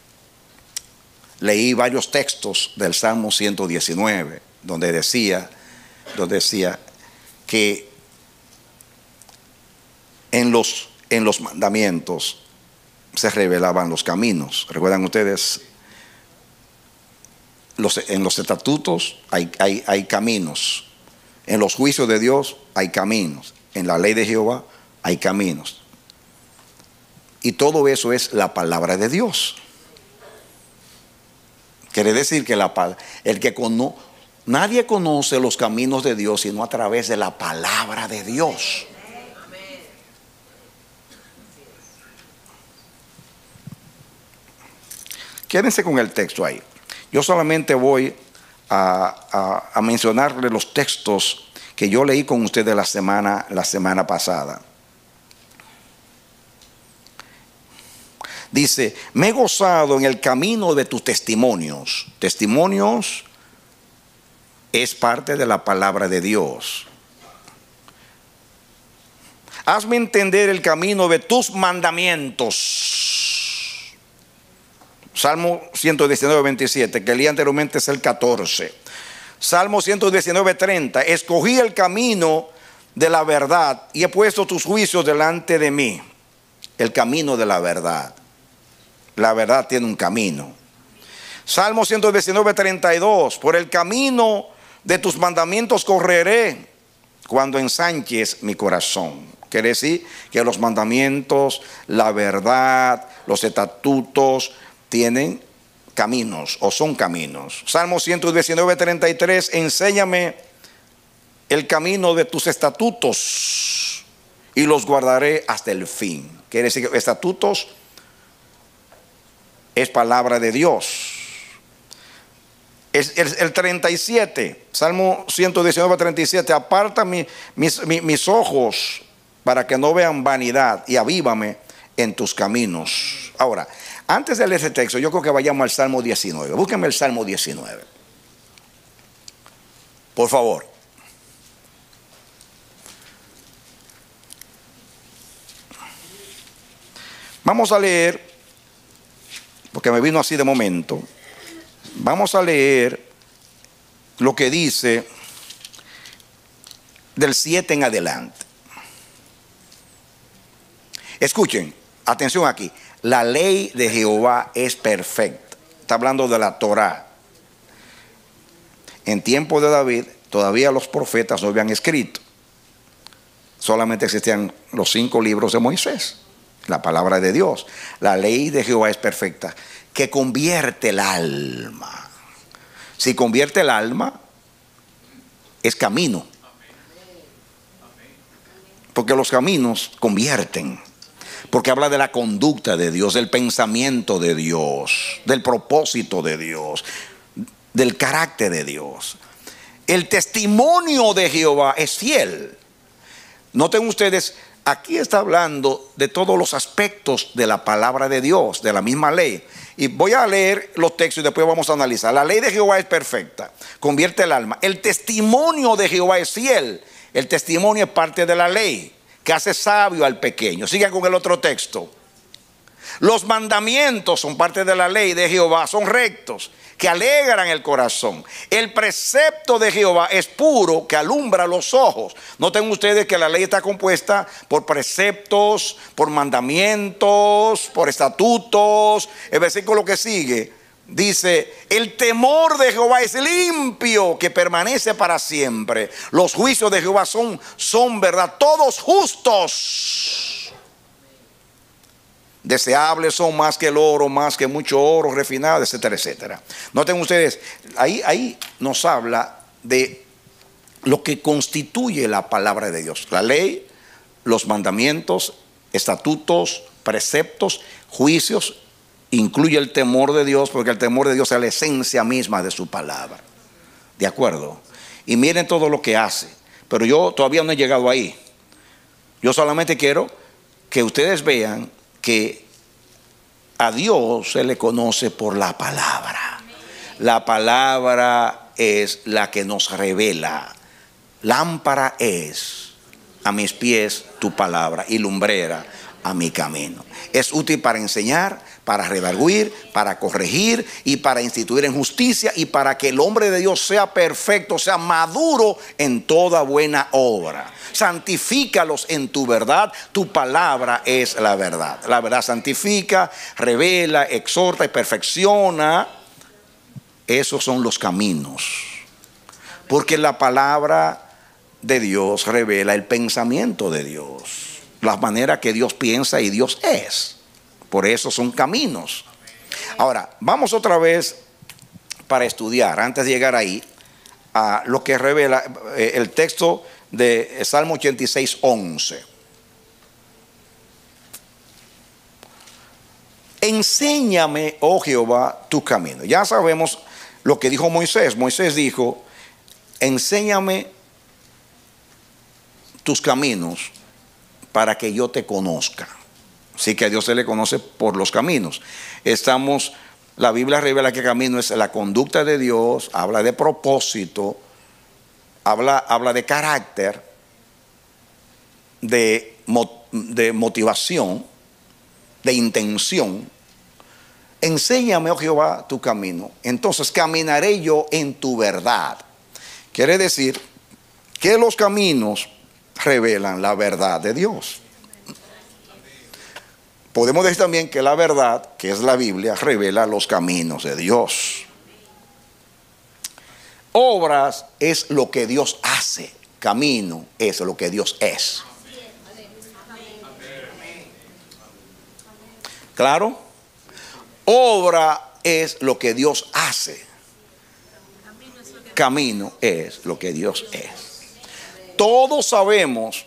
leí varios textos del Salmo 119, donde decía que en los mandamientos se revelaban los caminos? ¿Recuerdan ustedes? En los estatutos hay caminos. En los juicios de Dios hay caminos. En la ley de Jehová hay caminos. Y todo eso es la palabra de Dios. Quiere decir que nadie conoce los caminos de Dios sino a través de la palabra de Dios. Quédense con el texto ahí. Yo solamente voy a mencionarle los textos que yo leí con ustedes la semana pasada. Dice, me he gozado en el camino de tus testimonios. Testimonios es parte de la palabra de Dios. Hazme entender el camino de tus mandamientos. Salmo 119:27, que leí anteriormente, es el 14. Salmo 119:30, escogí el camino de la verdad y he puesto tus juicios delante de mí. El camino de la verdad. La verdad tiene un camino. Salmo 119:32, por el camino de tus mandamientos correré cuando ensanches mi corazón. Quiere decir que los mandamientos, la verdad, los estatutos tienen caminos o son caminos. Salmo 119:33, enséñame el camino de tus estatutos y los guardaré hasta el fin. Quiere decir que estatutos es palabra de Dios. El 37, Salmo 119, 37, aparta mis ojos para que no vean vanidad y avívame en tus caminos. Ahora, antes de leer ese texto, yo creo que vayamos al Salmo 19. Búsquenme el Salmo 19. Por favor. Vamos a leer, porque me vino así de momento. Vamos a leer lo que dice del 7 en adelante. Escuchen, atención aquí. La ley de Jehová es perfecta. Está hablando de la Torá. En tiempo de David, todavía los profetas no habían escrito. Solamente existían los 5 libros de Moisés, la palabra de Dios. La ley de Jehová es perfecta, que convierte el alma. Si convierte el alma, es camino. Porque los caminos convierten. Porque habla de la conducta de Dios, del pensamiento de Dios, del propósito de Dios, del carácter de Dios. El testimonio de Jehová es fiel. Noten ustedes, aquí está hablando de todos los aspectos de la palabra de Dios, de la misma ley. Y voy a leer los textos y después vamos a analizar. La ley de Jehová es perfecta, convierte el alma. El testimonio de Jehová es fiel. El testimonio es parte de la ley, que hace sabio al pequeño. Sigan con el otro texto. Los mandamientos son parte de la ley de Jehová, son rectos, que alegran el corazón. El precepto de Jehová es puro, que alumbra los ojos. Noten ustedes que la ley está compuesta por preceptos, por mandamientos, por estatutos. El versículo que sigue dice: el temor de Jehová es limpio, que permanece para siempre. Los juicios de Jehová son verdad, todos justos. Deseables son más que el oro, más que mucho oro refinado, etcétera, etcétera. Noten ustedes, ahí nos habla de lo que constituye la palabra de Dios. La ley, los mandamientos, estatutos, preceptos, juicios. Incluye el temor de Dios, porque el temor de Dios es la esencia misma de su palabra. ¿De acuerdo? Y miren todo lo que hace. Pero yo todavía no he llegado ahí. Yo solamente quiero que ustedes vean que a Dios se le conoce por la palabra. La palabra es la que nos revela. Lámpara es a mis pies tu palabra y lumbrera a mi camino. Es útil para enseñar, para redarguir, para corregir y para instituir en justicia, y para que el hombre de Dios sea perfecto, sea maduro en toda buena obra. Santifícalos en tu verdad, tu palabra es la verdad. La verdad santifica, revela, exhorta y perfecciona. Esos son los caminos. Porque la palabra de Dios revela el pensamiento de Dios, la manera que Dios piensa y Dios es. Por eso son caminos. Ahora, vamos otra vez para estudiar, antes de llegar ahí, a lo que revela el texto de Salmo 86, 11. Enséñame, oh Jehová, tu camino. Ya sabemos lo que dijo Moisés. Moisés dijo: enséñame tus caminos para que yo te conozca. Así que a Dios se le conoce por los caminos. La Biblia revela que camino es la conducta de Dios, habla de propósito, habla de carácter, de motivación, de intención. Enséñame, oh Jehová, tu camino. Entonces caminaré yo en tu verdad. Quiere decir que los caminos revelan la verdad de Dios. Podemos decir también que la verdad, que es la Biblia, revela los caminos de Dios. Obras es lo que Dios hace. Camino es lo que Dios es. ¿Claro? Obra es lo que Dios hace. Camino es lo que Dios es. Todos sabemos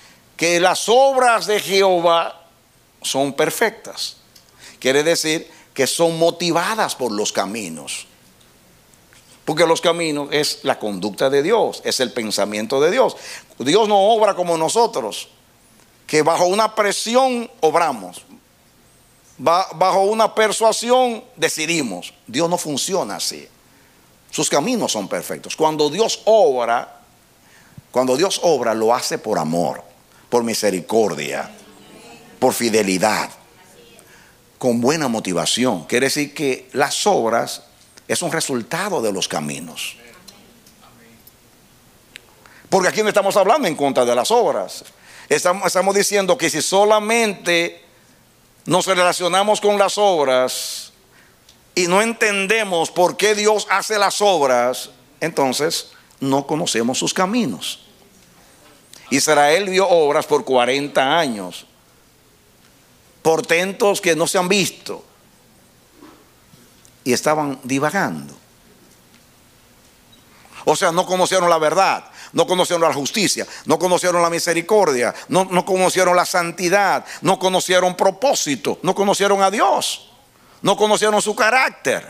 que las obras de Jehová son perfectas. Quiere decir que son motivadas por los caminos. Porque los caminos es la conducta de Dios, es el pensamiento de Dios. Dios no obra como nosotros, que bajo una presión obramos, bajo una persuasión decidimos. Dios no funciona así. Sus caminos son perfectos. Cuando Dios obra, lo hace por amor, por misericordia, por fidelidad, con buena motivación. Quiere decir que las obras es un resultado de los caminos. Porque aquí no estamos hablando en contra de las obras. Estamos diciendo que si solamente nos relacionamos con las obras y no entendemos por qué Dios hace las obras, entonces no conocemos sus caminos. Israel vio obras por 40 años, portentos que no se han visto, y estaban divagando. O sea, no conocieron la verdad, no conocieron la justicia, no conocieron la misericordia, no conocieron la santidad, no conocieron propósito, no conocieron a Dios, no conocieron su carácter.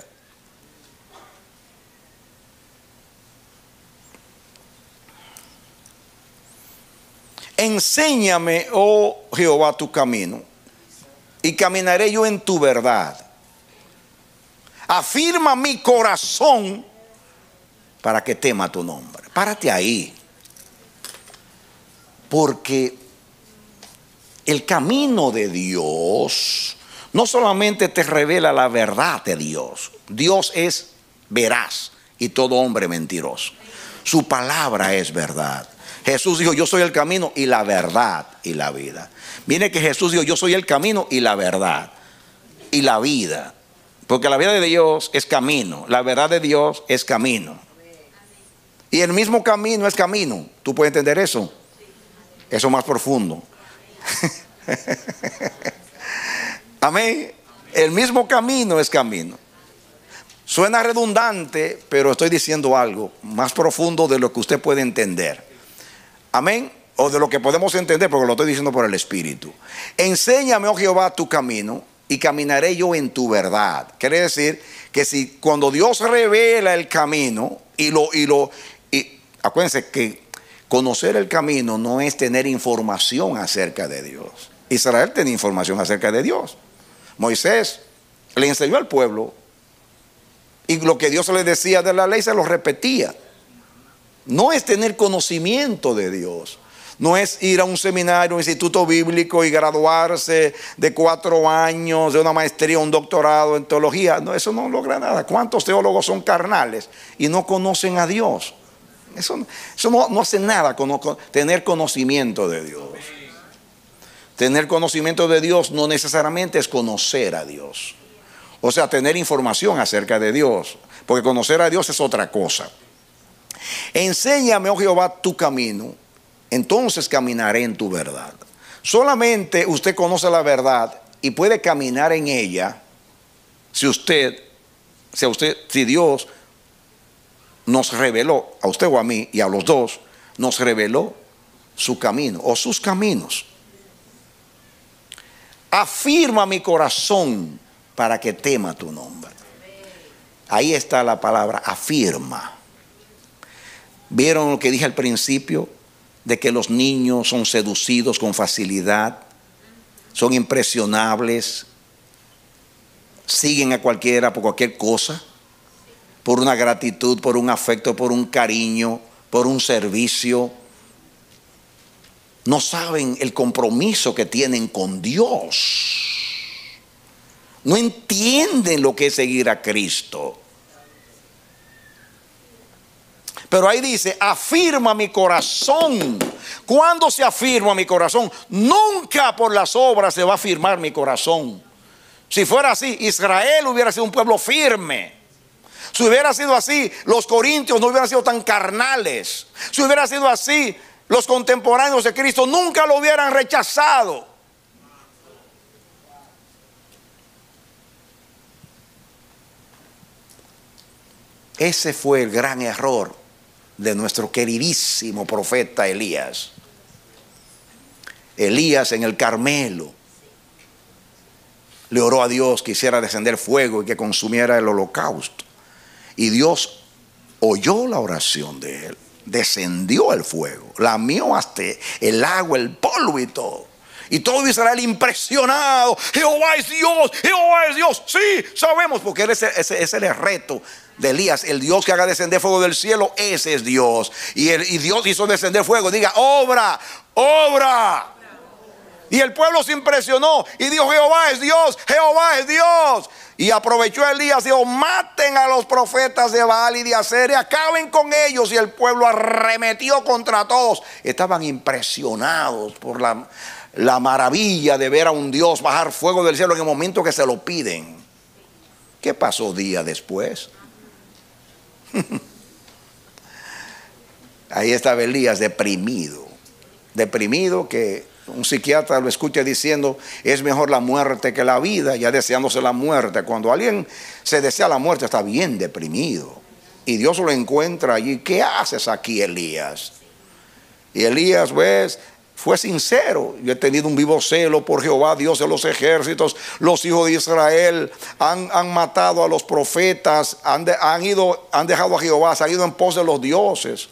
Enséñame, oh Jehová, tu camino, y caminaré yo en tu verdad. Afirma mi corazón para que tema tu nombre. Párate ahí. Porque el camino de Dios no solamente te revela la verdad de Dios. Dios es veraz y todo hombre mentiroso. Su palabra es verdad. Jesús dijo: yo soy el camino y la verdad y la vida. Viene que Jesús dijo: yo soy el camino y la verdad y la vida. Porque la vida de Dios es camino, la verdad de Dios es camino. Y el mismo camino es camino. ¿Tú puedes entender eso? Eso más profundo. Amén. El mismo camino es camino. Suena redundante, pero estoy diciendo algo más profundo de lo que usted puede entender. Amén. O de lo que podemos entender, porque lo estoy diciendo por el Espíritu. Enséñame, oh Jehová, tu camino, y caminaré yo en tu verdad. Quiere decir que si cuando Dios revela el camino y acuérdense que conocer el camino no es tener información acerca de Dios. Israel tenía información acerca de Dios. Moisés le enseñó al pueblo y lo que Dios le decía de la ley se lo repetía. No es tener conocimiento de Dios. No es ir a un seminario, un instituto bíblico y graduarse de 4 años, de una maestría, un doctorado en teología. No, eso no logra nada. ¿Cuántos teólogos son carnales y no conocen a Dios? Eso no hace nada con tener conocimiento de Dios. Tener conocimiento de Dios no necesariamente es conocer a Dios. O sea, tener información acerca de Dios. Porque conocer a Dios es otra cosa. Enséñame, oh Jehová, tu camino, entonces caminaré en tu verdad. Solamente usted conoce la verdad y puede caminar en ella si Dios nos reveló, a usted o a mí y a los dos, nos reveló su camino o sus caminos. Afirma mi corazón para que tema tu nombre. Ahí está la palabra afirma. ¿Vieron lo que dije al principio? De que los niños son seducidos con facilidad, son impresionables, siguen a cualquiera por cualquier cosa, por una gratitud, por un afecto, por un cariño, por un servicio. No saben el compromiso que tienen con Dios. No entienden lo que es seguir a Cristo. Pero ahí dice, afirma mi corazón. ¿Cuándo se afirma mi corazón? Nunca por las obras se va a afirmar mi corazón. Si fuera así, Israel hubiera sido un pueblo firme. Si hubiera sido así, los corintios no hubieran sido tan carnales. Si hubiera sido así, los contemporáneos de Cristo nunca lo hubieran rechazado. Ese fue el gran error de nuestro queridísimo profeta Elías. Elías en el Carmelo, le oró a Dios que hiciera descender fuego y que consumiera el holocausto. Y Dios oyó la oración de él. Descendió el fuego, lamió hasta el agua, el polvo y todo. Y todo Israel impresionado. Jehová es Dios, Jehová es Dios. Sí, sabemos, porque ese es el reto de Elías. El Dios que haga descender fuego del cielo, ese es Dios. Y Dios hizo descender fuego. Diga, obra, obra. Y el pueblo se impresionó y dijo, Jehová es Dios, Jehová es Dios. Y aprovechó Elías y dijo, maten a los profetas de Baal y de Acera, acaben con ellos. Y el pueblo arremetió contra todos. Estaban impresionados por la maravilla de ver a un Dios bajar fuego del cielo en el momento que se lo piden. ¿Qué pasó día después? Ahí estaba Elías deprimido. Deprimido, que un psiquiatra lo escucha diciendo, es mejor la muerte que la vida, ya deseándose la muerte. Cuando alguien se desea la muerte está bien deprimido. Y Dios lo encuentra allí. ¿Qué haces aquí, Elías? Y Elías, pues, fue sincero. Yo he tenido un vivo celo por Jehová, Dios de los ejércitos. Los hijos de Israel han matado a los profetas, han dejado a Jehová, se han ido en pos de los dioses.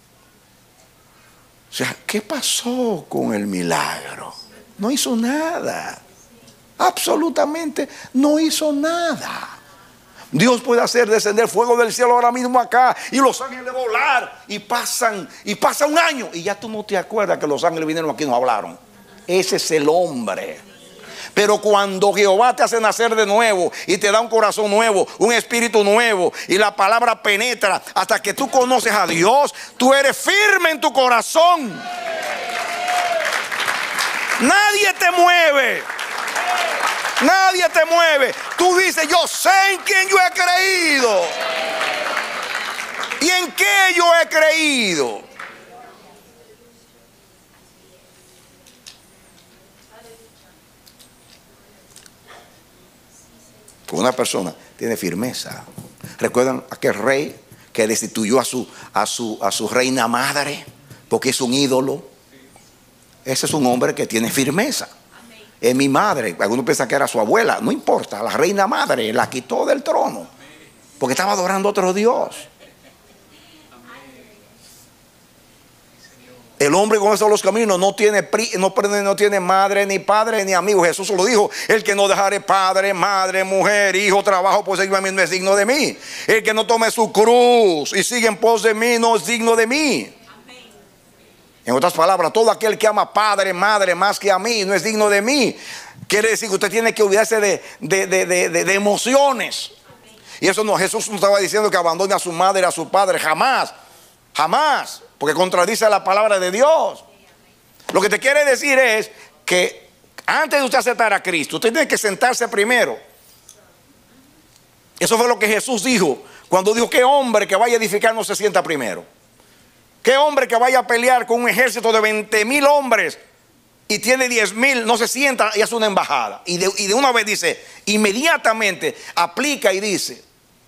O sea, ¿qué pasó con el milagro? No hizo nada. Absolutamente no hizo nada. Dios puede hacer descender fuego del cielo ahora mismo acá y los ángeles volar y pasa un año y ya tú no te acuerdas que los ángeles vinieron aquí y nos hablaron. Ese es el hombre. Pero cuando Jehová te hace nacer de nuevo y te da un corazón nuevo, un espíritu nuevo, y la palabra penetra hasta que tú conoces a Dios, tú eres firme en tu corazón. Nadie te mueve. Nadie te mueve. Tú dices, yo sé en quién yo he creído. ¿Y en qué yo he creído? Una persona tiene firmeza. ¿Recuerdan aquel rey que destituyó a su reina madre porque es un ídolo? Ese es un hombre que tiene firmeza. Es mi madre. Algunos piensan que era su abuela. No importa, la reina madre la quitó del trono porque estaba adorando a otro Dios. El hombre con esos los caminos no tiene madre, ni padre, ni amigo. Jesús lo dijo: el que no dejare padre, madre, mujer, hijo, trabajo, pues seguirme a mí no es digno de mí. El que no tome su cruz y sigue en pos de mí no es digno de mí. En otras palabras, todo aquel que ama padre, madre más que a mí no es digno de mí. Quiere decir que usted tiene que olvidarse de emociones. Y eso no, Jesús no estaba diciendo que abandone a su madre, a su padre, jamás, jamás. Porque contradice la palabra de Dios. Lo que te quiere decir es que antes de usted aceptar a Cristo, usted tiene que sentarse primero. Eso fue lo que Jesús dijo cuando dijo: ¿qué hombre que vaya a edificar no se sienta primero? ¿Qué hombre que vaya a pelear con un ejército de 20,000 hombres y tiene 10,000 no se sienta y hace una embajada? Y de una vez dice, inmediatamente aplica y dice.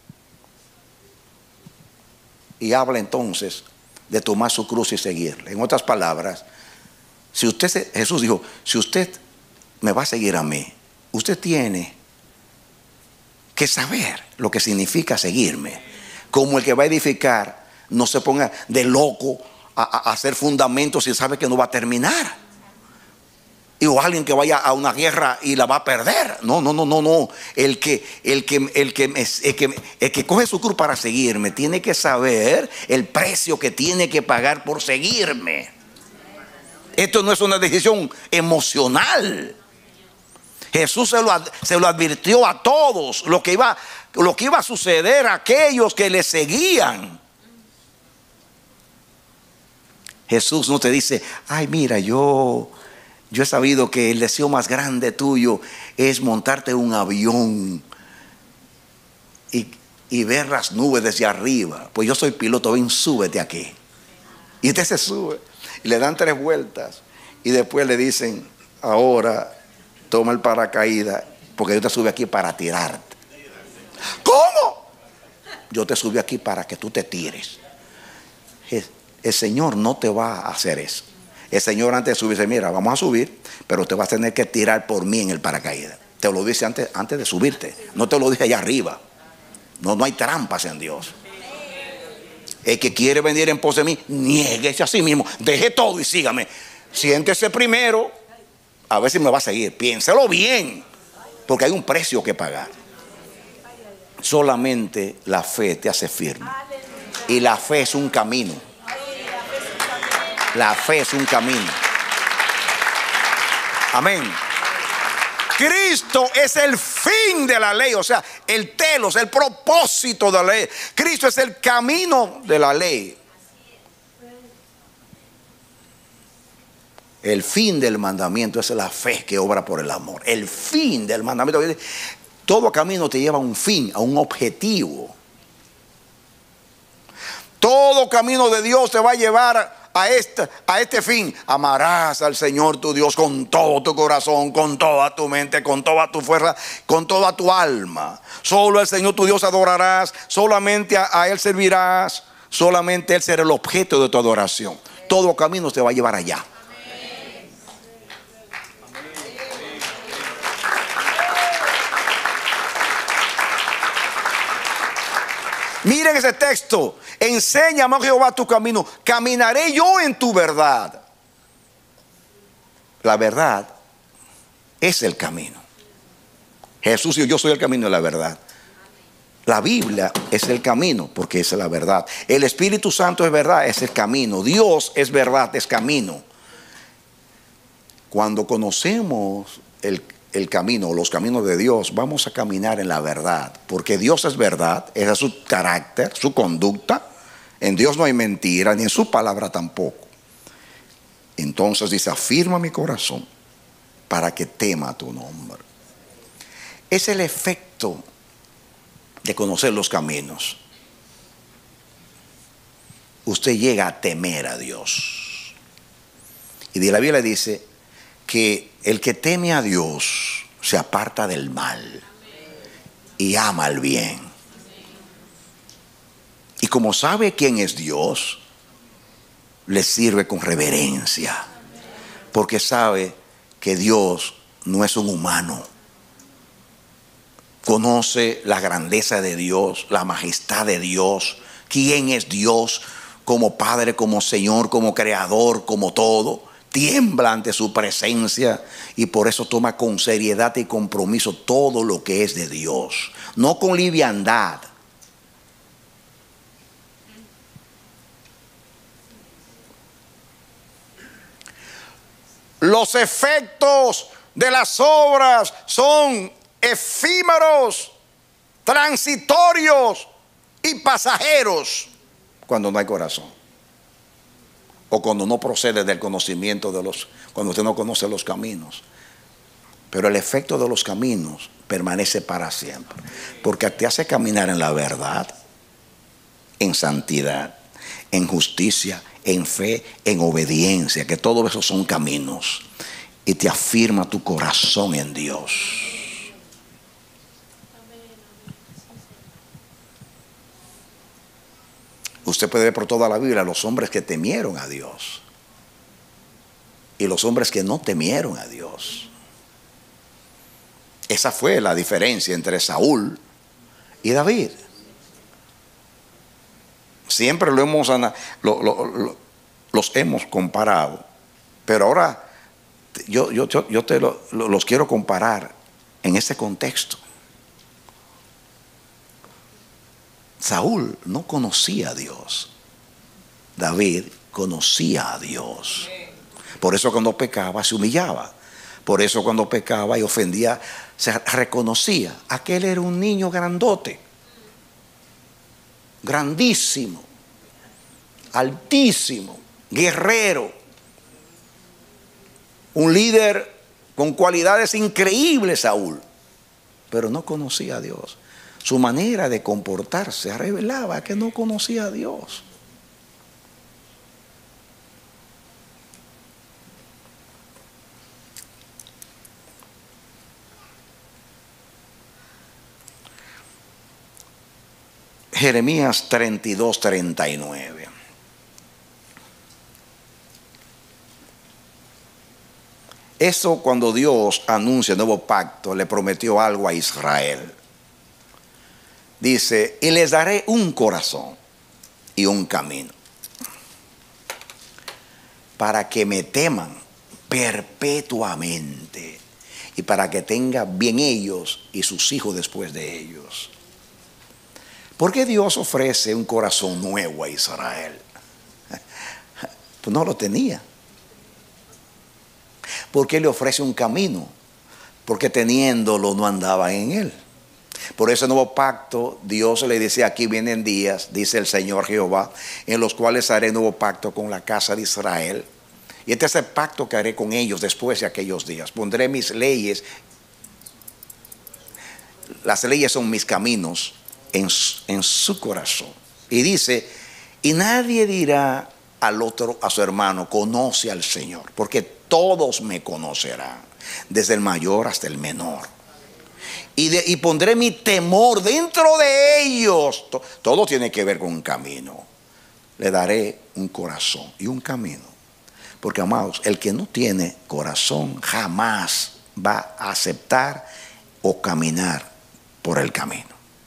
Y habla entonces de tomar su cruz y seguirle. En otras palabras, Jesús dijo: si usted me va a seguir a mí, usted tiene que saber lo que significa seguirme. Como el que va a edificar no se ponga de loco a hacer fundamentos y sabe que no va a terminar. O alguien que vaya a una guerra y la va a perder. No. El que coge su cruz para seguirme tiene que saber el precio que tiene que pagar por seguirme. Esto no es una decisión emocional. Jesús se lo advirtió a todos lo que iba a suceder a aquellos que le seguían. Jesús no te dice: ay, mira, yo he sabido que el deseo más grande tuyo es montarte en un avión y ver las nubes desde arriba. Pues yo soy piloto, ven, súbete aquí. Y usted se sube y le dan 3 vueltas y después le dicen: ahora toma el paracaídas, porque yo te subí aquí para tirarte. ¿Cómo? Yo te subí aquí para que tú te tires. El Señor no te va a hacer eso. El Señor, antes de subirse: mira, vamos a subir, pero te vas a tener que tirar por mí en el paracaídas. Te lo dice antes de subirte. No te lo dice allá arriba. No hay trampas en Dios. El que quiere venir en pos de mí, niéguese a sí mismo. Deje todo y sígame. Siéntese primero. A ver si me va a seguir. Piénselo bien. Porque hay un precio que pagar. Solamente la fe te hace firme. Y la fe es un camino. La fe es un camino. Amén. Cristo es el fin de la ley, o sea, el telos, el propósito de la ley. Cristo es el camino de la ley. El fin del mandamiento es la fe que obra por el amor. El fin del mandamiento. Todo camino te lleva a un fin, a un objetivo. Todo camino de Dios te va a llevar a este fin. Amarás al Señor tu Dios con todo tu corazón, con toda tu mente, con toda tu fuerza, con toda tu alma. Solo al Señor tu Dios adorarás, solamente a Él servirás, solamente Él será el objeto de tu adoración. Todo camino te va a llevar allá. Miren ese texto. Enséñame, oh Jehová, tu camino. Caminaré yo en tu verdad. La verdad es el camino. Jesús dijo: yo soy el camino y la verdad. La Biblia es el camino porque es la verdad. El Espíritu Santo es verdad, es el camino. Dios es verdad, es camino. Cuando conocemos el camino, los caminos de Dios, vamos a caminar en la verdad, porque Dios es verdad, ese es su carácter, su conducta. En Dios no hay mentira, ni en su palabra tampoco. Entonces dice: afirma mi corazón para que tema tu nombre. Es el efecto de conocer los caminos. Usted llega a temer a Dios. Y de la Biblia dice que el que teme a Dios se aparta del mal y ama el bien. Y como sabe quién es Dios, le sirve con reverencia, porque sabe que Dios no es un humano. Conoce la grandeza de Dios, la majestad de Dios, quién es Dios como Padre, como Señor, como Creador, como todo. Tiembla ante su presencia y por eso toma con seriedad y compromiso todo lo que es de Dios, no con liviandad. Los efectos de las obras son efímeros, transitorios y pasajeros cuando no hay corazón. O cuando no procede del conocimiento cuando usted no conoce los caminos. Pero el efecto de los caminos permanece para siempre, porque te hace caminar en la verdad, en santidad, en justicia, en fe, en obediencia, que todos esos son caminos, y te afirma tu corazón en Dios. Usted puede ver por toda la Biblia los hombres que temieron a Dios y los hombres que no temieron a Dios. Esa fue la diferencia entre Saúl y David. Siempre los hemos comparado, pero ahora yo los quiero comparar en ese contexto. Saúl no conocía a Dios. David conocía a Dios. Por eso cuando pecaba se humillaba. Por eso cuando pecaba y ofendía se reconocía. Aquel era un niño grandote, grandísimo, altísimo, guerrero, un líder con cualidades increíbles, Saúl, pero no conocía a Dios. Su manera de comportarse revelaba que no conocía a Dios. Jeremías 32:39. Eso, cuando Dios anuncia el nuevo pacto, le prometió algo a Israel. Dice: y les daré un corazón y un camino, para que me teman perpetuamente, y para que tengan bien ellos y sus hijos después de ellos. ¿Por qué Dios ofrece un corazón nuevo a Israel? Pues no lo tenía. ¿Por qué le ofrece un camino? Porque teniéndolo no andaba en él. Por ese nuevo pacto, Dios le dice: aquí vienen días, dice el Señor Jehová, en los cuales haré nuevo pacto con la casa de Israel. Y este es el pacto que haré con ellos después de aquellos días. Pondré mis leyes. Las leyes son mis caminos en su corazón. Y dice: y nadie dirá al otro, a su hermano, conoce al Señor, porque todos me conocerán, desde el mayor hasta el menor. Y pondré mi temor dentro de ellos. Todo tiene que ver con un camino. Le daré un corazón y un camino. Porque, amados, el que no tiene corazón jamás va a aceptar o caminar por el camino.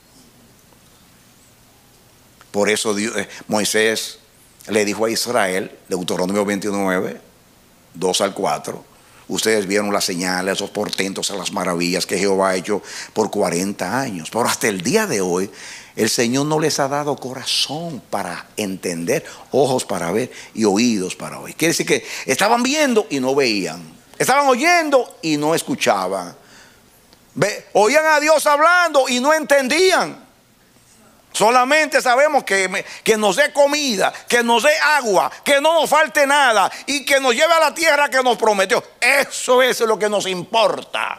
Por eso Moisés le dijo a Israel, Deuteronomio 29, 2 al 4, ustedes vieron las señales, los portentos, las maravillas que Jehová ha hecho por 40 años. Pero hasta el día de hoy, el Señor no les ha dado corazón para entender, ojos para ver y oídos para oír. Quiere decir que estaban viendo y no veían. Estaban oyendo y no escuchaban. Oían a Dios hablando y no entendían. Solamente sabemos que nos dé comida, que nos dé agua, que no nos falte nada y que nos lleve a la tierra que nos prometió. Eso es lo que nos importa.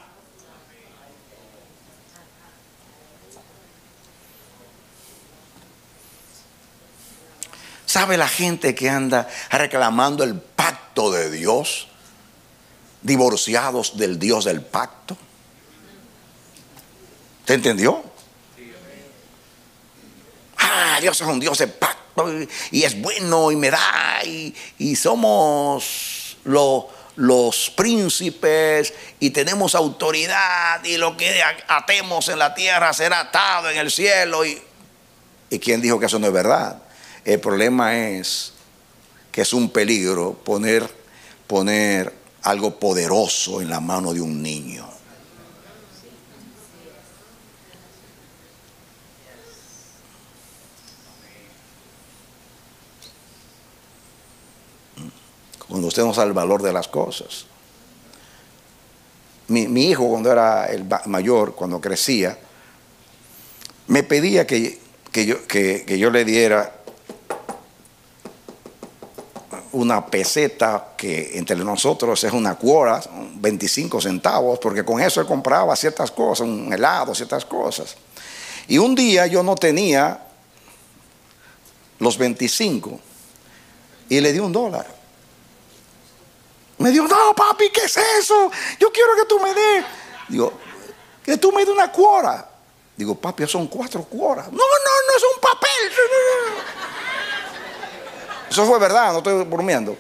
¿Sabe la gente que anda reclamando el pacto de Dios? Divorciados del Dios del pacto. ¿Te entendió? Dios es un Dios de pacto y es bueno y me da y somos los príncipes y tenemos autoridad y lo que atemos en la tierra será atado en el cielo. ¿Y quién dijo que eso no es verdad? El problema es que es un peligro poner algo poderoso en la mano de un niño. Cuando usted no sabe el valor de las cosas. Mi hijo, cuando era el mayor, cuando crecía, me pedía que yo le diera una peseta, que entre nosotros es una cuora, 25 centavos, porque con eso él compraba ciertas cosas, un helado, ciertas cosas. Y un día yo no tenía los 25 y le di $1. Me dijo: no, papi, ¿qué es eso? Yo quiero que tú me des. Digo: que tú me des una cuora. Digo: papi, son 4 cuoras. No, es un papel. Eso fue verdad, no estoy bromeando.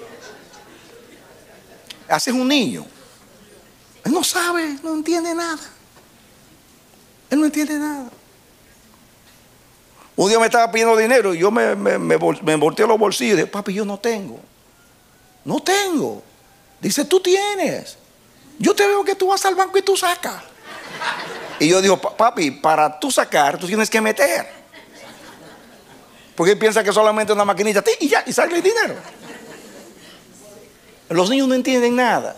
Así es un niño. Él no sabe, no entiende nada. Él no entiende nada. Un día me estaba pidiendo dinero y yo me volteé los bolsillos y dije: papi, yo no tengo. No tengo. Dice: tú tienes. Yo te veo que tú vas al banco y tú sacas. Y yo digo: papi, para tú sacar, tú tienes que meter. Porque él piensa que solamente una maquinita y ya, y sale el dinero. Los niños no entienden nada.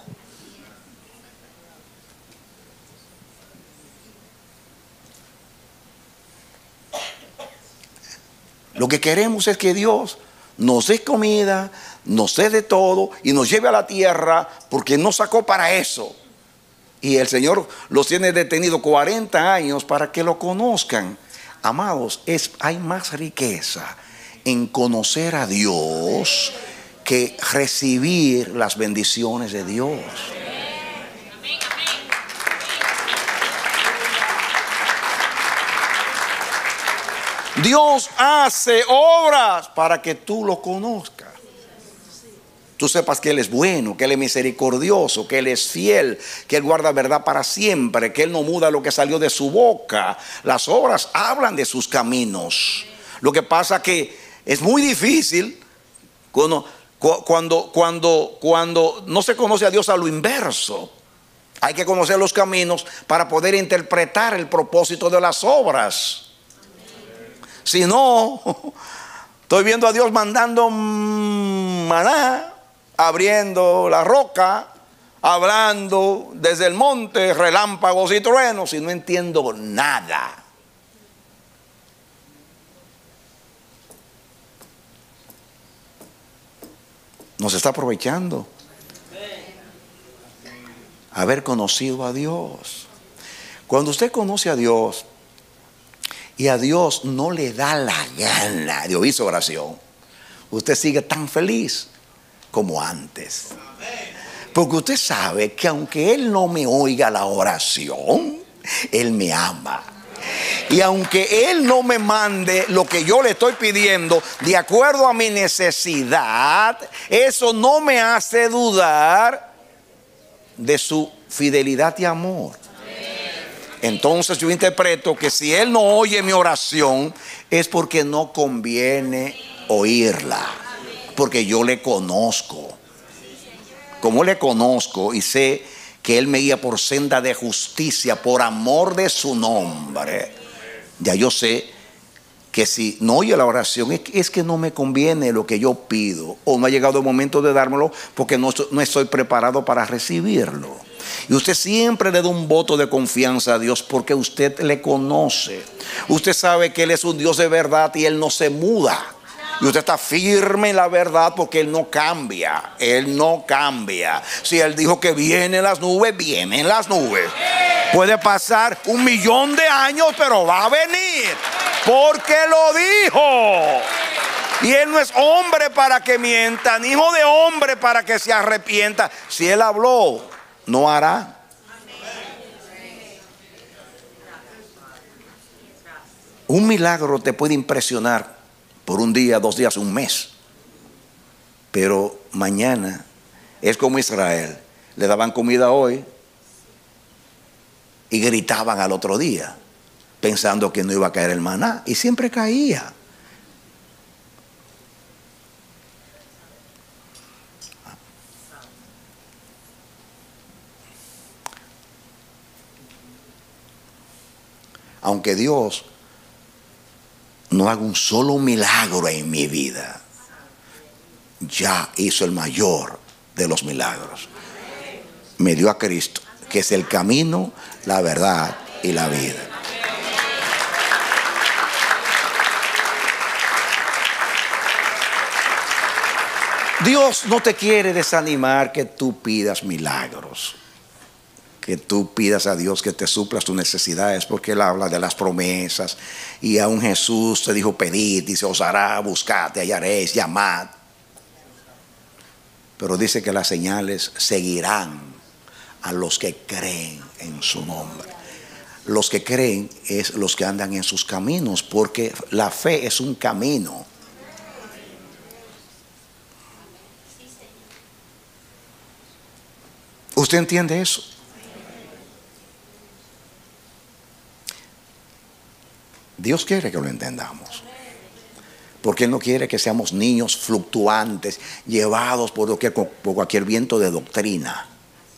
Lo que queremos es que Dios nos dé comida, nos dé de todo y nos lleve a la tierra, porque nos sacó para eso. Y el Señor los tiene detenido 40 años para que lo conozcan. Amados, hay más riqueza en conocer a Dios que recibir las bendiciones de Dios. Dios hace obras para que tú lo conozcas. tú sepas que Él es bueno, que Él es misericordioso, que Él es fiel, que Él guarda verdad para siempre, que Él no muda lo que salió de su boca. Las obras hablan de sus caminos. Lo que pasa que es muy difícil cuando no se conoce a Dios a lo inverso. Hay que conocer los caminos para poder interpretar el propósito de las obras. Si no, estoy viendo a Dios mandando maná, abriendo la roca, hablando desde el monte, relámpagos y truenos, y no entiendo nada. Nos está aprovechando haber conocido a Dios. Cuando usted conoce a Dios y a Dios no le da la gana de oír su oración, usted sigue tan feliz como antes. Porque usted sabe que aunque Él no me oiga la oración, Él me ama. Y aunque Él no me mande lo que yo le estoy pidiendo de acuerdo a mi necesidad, eso no me hace dudar de su fidelidad y amor. Entonces yo interpreto que si Él no oye mi oración es porque no conviene oírla, porque yo le conozco. Como le conozco y sé que Él me guía por senda de justicia por amor de su nombre, ya yo sé que si no oye la oración es que no me conviene lo que yo pido, o no ha llegado el momento de dármelo porque no estoy preparado para recibirlo. Y usted siempre le da un voto de confianza a Dios porque usted le conoce. Usted sabe que Él es un Dios de verdad y Él no se muda. Y usted está firme en la verdad porque Él no cambia. Él no cambia. Si Él dijo que vienen las nubes, vienen las nubes. Puede pasar 1.000.000 de años, pero va a venir. Porque lo dijo. Y Él no es hombre para que mienta, ni hijo de hombre para que se arrepienta. Si Él habló, no hará. Un milagro te puede impresionar por un día, 2 días, un mes. Pero mañana es como Israel. Le daban comida hoy y gritaban al otro día, pensando que no iba a caer el maná. Y siempre caía. Aunque Dios no haga un solo milagro en mi vida, ya hizo el mayor de los milagros. Me dio a Cristo, que es el camino, la verdad y la vida. Dios no te quiere desanimar que tú pidas milagros, que tú pidas a Dios que te supla tus necesidades, porque Él habla de las promesas. Y aún Jesús te dijo: pedid y se os hará, buscad y hallaréis, llamad. Pero dice que las señales seguirán a los que creen en su nombre. Los que creen es los que andan en sus caminos, porque la fe es un camino. ¿Usted entiende eso? Dios quiere que lo entendamos, porque Él no quiere que seamos niños fluctuantes, llevados por cualquier viento de doctrina.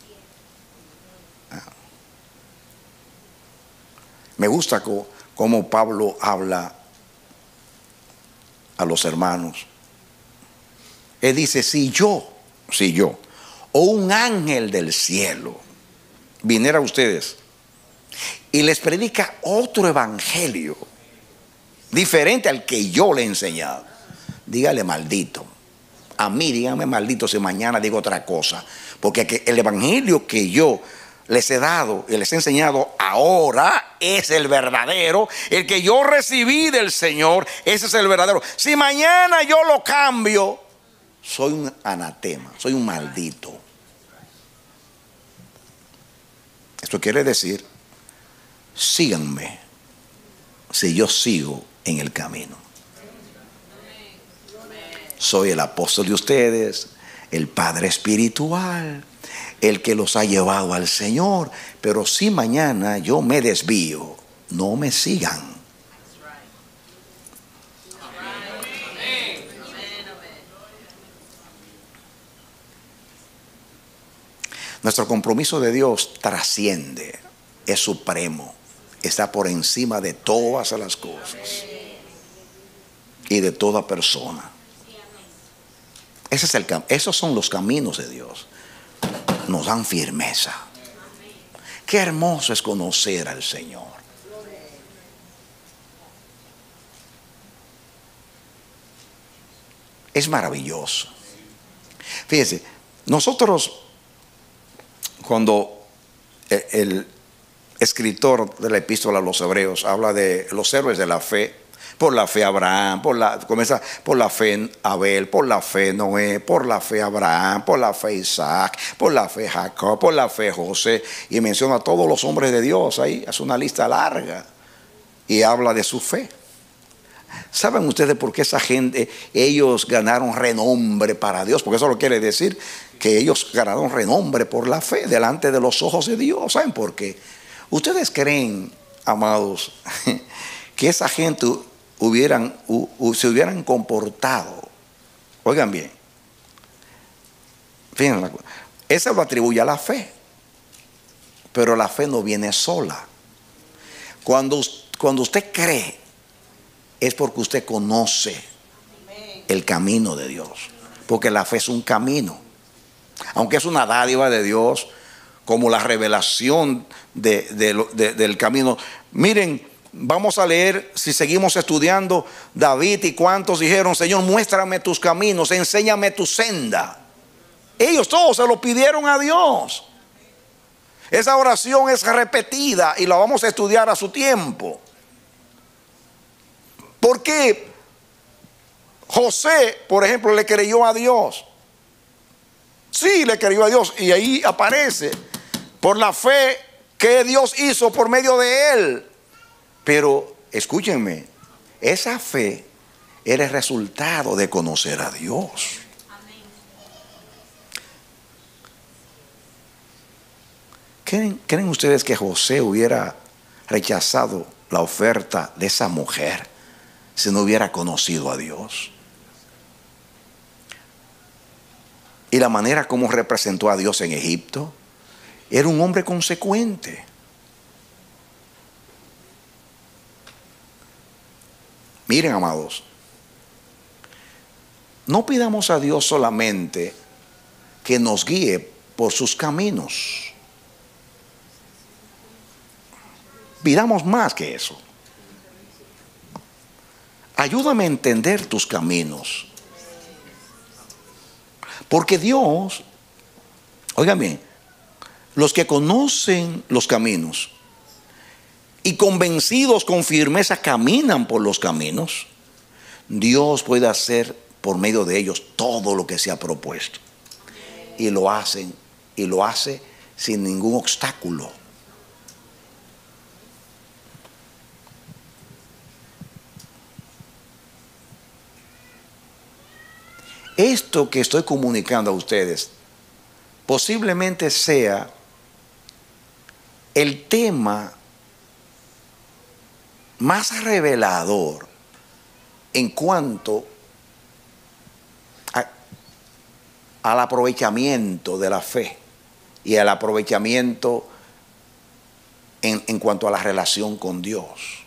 Me gusta cómo Pablo habla a los hermanos. Él dice: si yo, o un ángel del cielo viniera a ustedes y les predica otro evangelio diferente al que yo le he enseñado, dígale maldito. A mí dígame maldito si mañana digo otra cosa, porque el evangelio que yo les he dado y les he enseñado ahora es el verdadero. El que yo recibí del Señor, ese es el verdadero. Si mañana yo lo cambio, soy un anatema, soy un maldito. Esto quiere decir: síganme si yo sigo en el camino. Soy el apóstol de ustedes, el Padre espiritual, el que los ha llevado al Señor. Pero si mañana yo me desvío, no me sigan. Nuestro compromiso de Dios trasciende, es supremo, está por encima de todas las cosas y de toda persona. Esos son los caminos de Dios. Nos dan firmeza. Qué hermoso es conocer al Señor. Es maravilloso. Fíjense, nosotros, cuando el escritor de la epístola a los Hebreos habla de los héroes de la fe, por la fe Abraham, comienza por la fe Abel, por la fe Noé, por la fe Abraham, por la fe Isaac, por la fe Jacob, por la fe José, y menciona a todos los hombres de Dios ahí, hace una lista larga y habla de su fe. ¿Saben ustedes por qué esa gente, ellos ganaron renombre para Dios? Porque eso lo quiere decir que ellos ganaron renombre por la fe delante de los ojos de Dios. ¿Saben por qué? ¿Ustedes creen, amados, que esa gente se hubieran comportado? Oigan bien, fíjense, eso lo atribuye a la fe, pero la fe no viene sola. Cuando usted cree, es porque usted conoce el camino de Dios, porque la fe es un camino, aunque es una dádiva de Dios, como la revelación del camino. Miren, vamos a leer, si seguimos estudiando, David y cuántos dijeron: Señor, muéstrame tus caminos, enséñame tu senda. Ellos todos se lo pidieron a Dios. Esa oración es repetida y la vamos a estudiar a su tiempo. ¿Por qué José, por ejemplo, le creyó a Dios? Sí, le creyó a Dios, y ahí aparece por la fe que Dios hizo por medio de él. Pero escúchenme, esa fe era el resultado de conocer a Dios. ¿Creen ustedes que José hubiera rechazado la oferta de esa mujer si no hubiera conocido a Dios? Y la manera como representó a Dios en Egipto, era un hombre consecuente. Miren, amados, no pidamos a Dios solamente que nos guíe por sus caminos. Pidamos más que eso. Ayúdame a entender tus caminos. Porque Dios, oigan bien, los que conocen los caminos y convencidos con firmeza caminan por los caminos, Dios puede hacer por medio de ellos todo lo que se ha propuesto. Y lo hacen, y lo hace sin ningún obstáculo. Esto que estoy comunicando a ustedes posiblemente sea el tema más revelador en cuanto al aprovechamiento de la fe y al aprovechamiento en cuanto a la relación con Dios.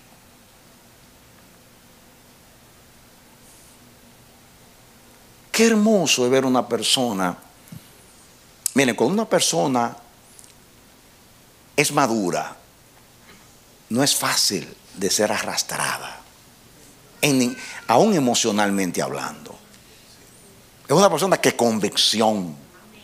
Qué hermoso es ver una persona. Miren, cuando una persona es madura, no es fácil de ser arrastrada, aún emocionalmente hablando. Es una persona que convicción.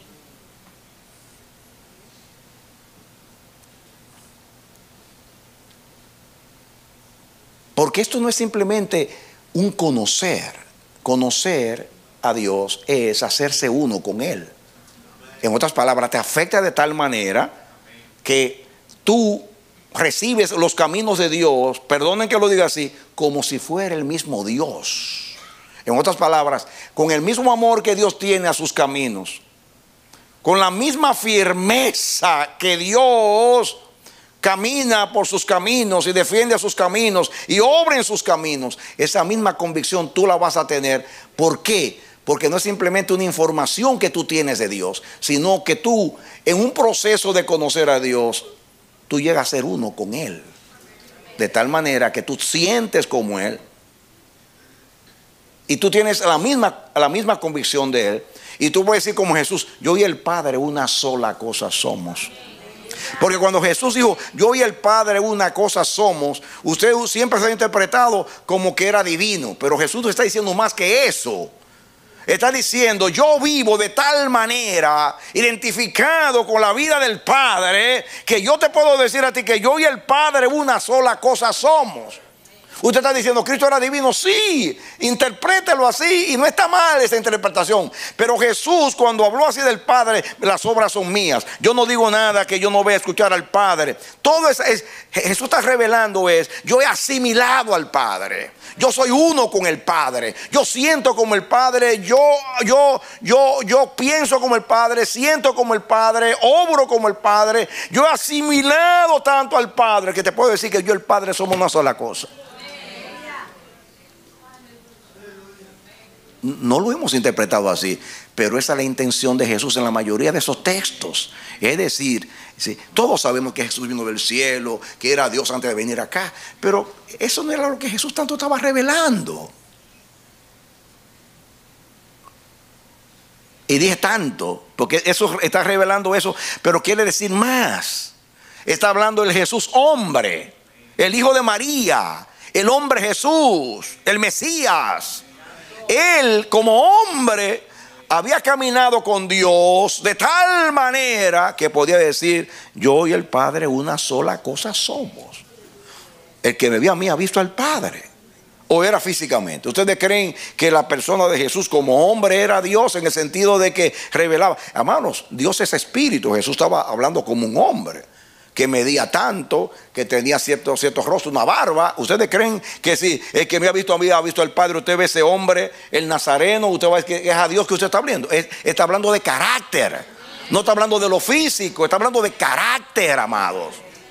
Porque esto no es simplemente un conocer. Conocer a Dios es hacerse uno con Él. En otras palabras, te afecta de tal manera que tú recibes los caminos de Dios, perdonen que lo diga así, como si fuera el mismo Dios. En otras palabras, con el mismo amor que Dios tiene a sus caminos, con la misma firmeza que Dios camina por sus caminos y defiende a sus caminos y obra en sus caminos, esa misma convicción tú la vas a tener. ¿Por qué? Porque no es simplemente una información que tú tienes de Dios, sino que tú, en un proceso de conocer a Dios, tú llegas a ser uno con Él. De tal manera que tú sientes como Él y tú tienes la misma convicción de Él. Y tú puedes decir como Jesús: yo y el Padre una sola cosa somos. Porque cuando Jesús dijo yo y el Padre una cosa somos, usted siempre se ha interpretado como que era divino. Pero Jesús está diciendo más que eso. Está diciendo: yo vivo de tal manera identificado con la vida del Padre, que yo te puedo decir a ti que yo y el Padre una sola cosa somos. Usted está diciendo: Cristo era divino. Sí, interprételo así y no está mal esa interpretación. Pero Jesús, cuando habló así del Padre, las obras son mías, yo no digo nada que yo no voy a escuchar al Padre. Todo Jesús está revelando yo he asimilado al Padre. Yo soy uno con el Padre. Yo siento como el Padre. Yo pienso como el Padre. Siento como el Padre. Obro como el Padre. Yo he asimilado tanto al Padre que te puedo decir que yo y el Padre somos una sola cosa. No lo hemos interpretado así, pero esa es la intención de Jesús en la mayoría de esos textos. Es decir, sí, todos sabemos que Jesús vino del cielo, que era Dios antes de venir acá, pero eso no era lo que Jesús tanto estaba revelando. Y dije tanto, porque eso está revelando eso, pero quiere decir más. Está hablando del Jesús hombre, el Hijo de María, el hombre Jesús, el Mesías. Él como hombre había caminado con Dios de tal manera que podía decir: yo y el Padre una sola cosa somos. El que me ve a mí ha visto al Padre. ¿O era físicamente? ¿Ustedes creen que la persona de Jesús como hombre era Dios en el sentido de que revelaba? Hermanos, Dios es espíritu. Jesús estaba hablando como un hombre que medía tanto, que tenía cierto rostro, una barba. ¿Ustedes creen que si el que me ha visto a mí ha visto al Padre, usted ve ese hombre, el nazareno, usted va a decir que es a Dios que usted está hablando? Está hablando de carácter. No está hablando de lo físico, está hablando de carácter, amados.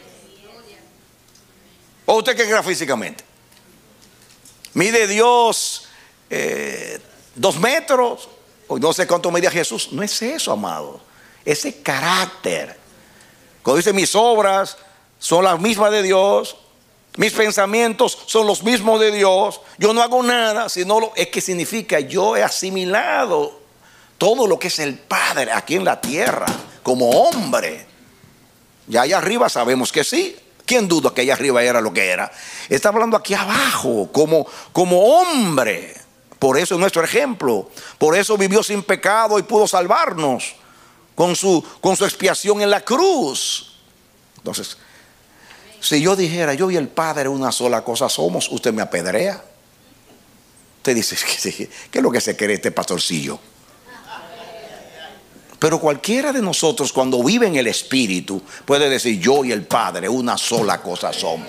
¿O usted qué cree físicamente? Mide Dios 2 metros, o no sé cuánto medía Jesús. No es eso, amados. Ese carácter. Cuando dice mis obras son las mismas de Dios, mis pensamientos son los mismos de Dios, yo no hago nada, sino es que significa yo he asimilado todo lo que es el Padre aquí en la tierra como hombre. Ya allá arriba sabemos que sí. ¿Quién duda que allá arriba era lo que era? Está hablando aquí abajo como hombre. Por eso es nuestro ejemplo. Por eso vivió sin pecado y pudo salvarnos con su expiación en la cruz. Entonces, si yo dijera yo y el Padre una sola cosa somos, usted me apedrea. Usted dice: ¿qué es lo que se cree este pastorcillo? Pero cualquiera de nosotros, cuando vive en el Espíritu, puede decir: yo y el Padre una sola cosa somos.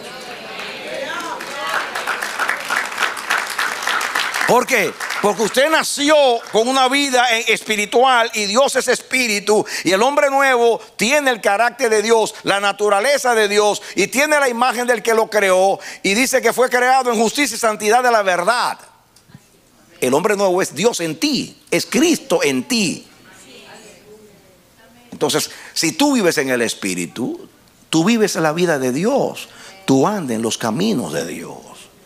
¿Por qué? Porque usted nació con una vida espiritual y Dios es espíritu, y el hombre nuevo tiene el carácter de Dios, la naturaleza de Dios, y tiene la imagen del que lo creó, y dice que fue creado en justicia y santidad de la verdad. El hombre nuevo es Dios en ti, es Cristo en ti. Entonces, si tú vives en el Espíritu, tú vives la vida de Dios, tú andas en los caminos de Dios.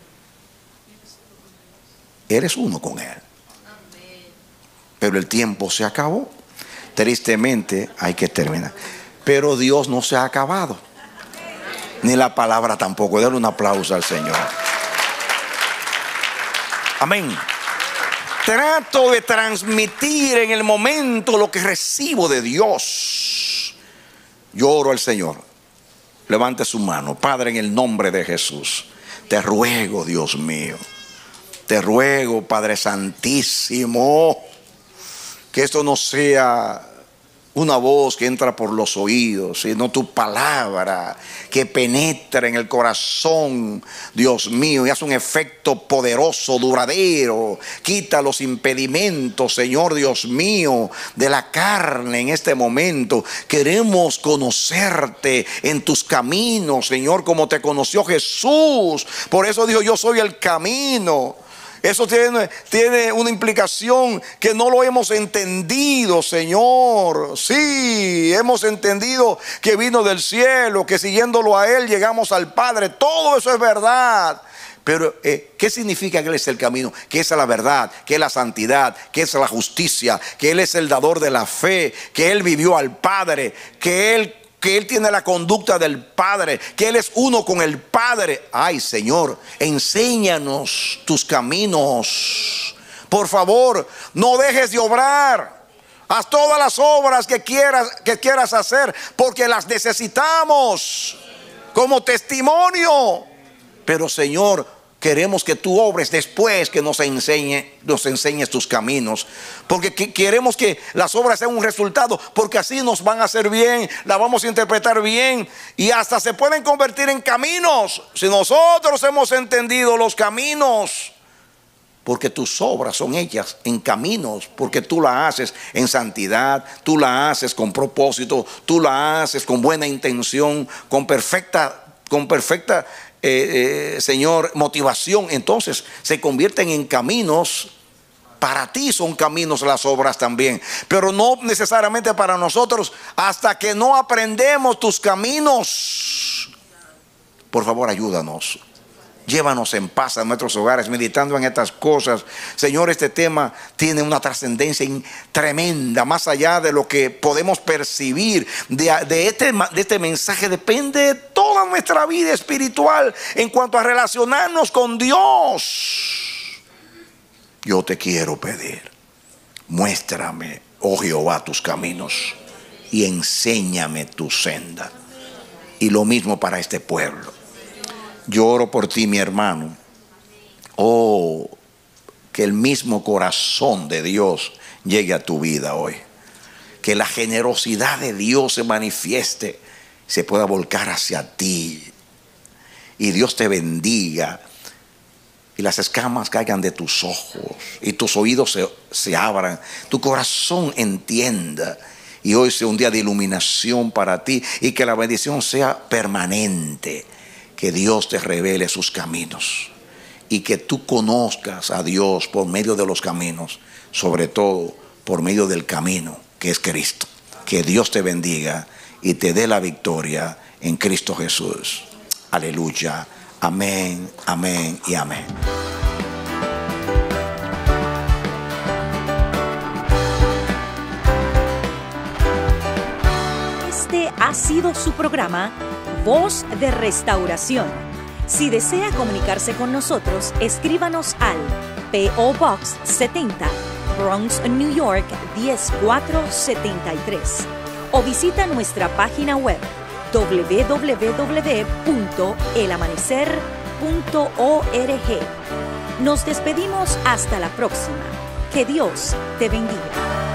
Eres uno con Él. Pero el tiempo se acabó. Tristemente hay que terminar. Pero Dios no se ha acabado. Ni la palabra tampoco. Denle un aplauso al Señor. Amén. Trato de transmitir en el momento lo que recibo de Dios. Yo oro al Señor. Levante su mano. Padre, en el nombre de Jesús, te ruego, Dios mío, te ruego, Padre Santísimo, que esto no sea una voz que entra por los oídos, sino tu palabra que penetra en el corazón, Dios mío, y hace un efecto poderoso, duradero. Quita los impedimentos, Señor Dios mío, de la carne en este momento. Queremos conocerte en tus caminos, Señor, como te conoció Jesús. Por eso dijo: yo soy el camino. Eso tiene una implicación que no lo hemos entendido, Señor. Sí, hemos entendido que vino del cielo, que siguiéndolo a Él llegamos al Padre. Todo eso es verdad. Pero ¿qué significa que Él es el camino? Que esa es la verdad, que es la santidad, que es la justicia, que Él es el dador de la fe, que Él vivió al Padre, que Él tiene la conducta del Padre, que Él es uno con el Padre. Ay, Señor, enséñanos tus caminos. Por favor, no dejes de obrar. Haz todas las obras que quieras hacer, porque las necesitamos como testimonio. Pero, Señor, queremos que tú obres después que nos enseñes tus caminos. Porque queremos que las obras sean un resultado, porque así nos van a hacer bien, las vamos a interpretar bien, y hasta se pueden convertir en caminos si nosotros hemos entendido los caminos. Porque tus obras son hechas en caminos, porque tú la haces en santidad, tú la haces con propósito, tú la haces con buena intención, con perfecta Señor, motivación. Entonces se convierten en caminos. Para ti son caminos las obras también, pero no necesariamente para nosotros hasta que no aprendemos tus caminos. Por favor, ayúdanos. Llévanos en paz a nuestros hogares meditando en estas cosas. Señor, este tema tiene una trascendencia tremenda, más allá de lo que podemos percibir. De este mensaje depende toda nuestra vida espiritual en cuanto a relacionarnos con Dios. Yo te quiero pedir, muéstrame, oh Jehová, tus caminos y enséñame tu senda. Y lo mismo para este pueblo. Yo oro por ti, mi hermano. Oh, que el mismo corazón de Dios llegue a tu vida hoy. Que la generosidad de Dios se manifieste, se pueda volcar hacia ti. Y Dios te bendiga. Y las escamas caigan de tus ojos. Y tus oídos se abran. Tu corazón entienda. Y hoy sea un día de iluminación para ti. Y que la bendición sea permanente. Que Dios te revele sus caminos y que tú conozcas a Dios por medio de los caminos, sobre todo por medio del camino que es Cristo. Que Dios te bendiga y te dé la victoria en Cristo Jesús. Aleluya. Amén, amén y amén.
Este ha sido su programa Voz de Restauración. Si desea comunicarse con nosotros, escríbanos al P.O. Box 70, Bronx, New York 10473, o visita nuestra página web www.elamanecer.org. Nos despedimos hasta la próxima. Que Dios te bendiga.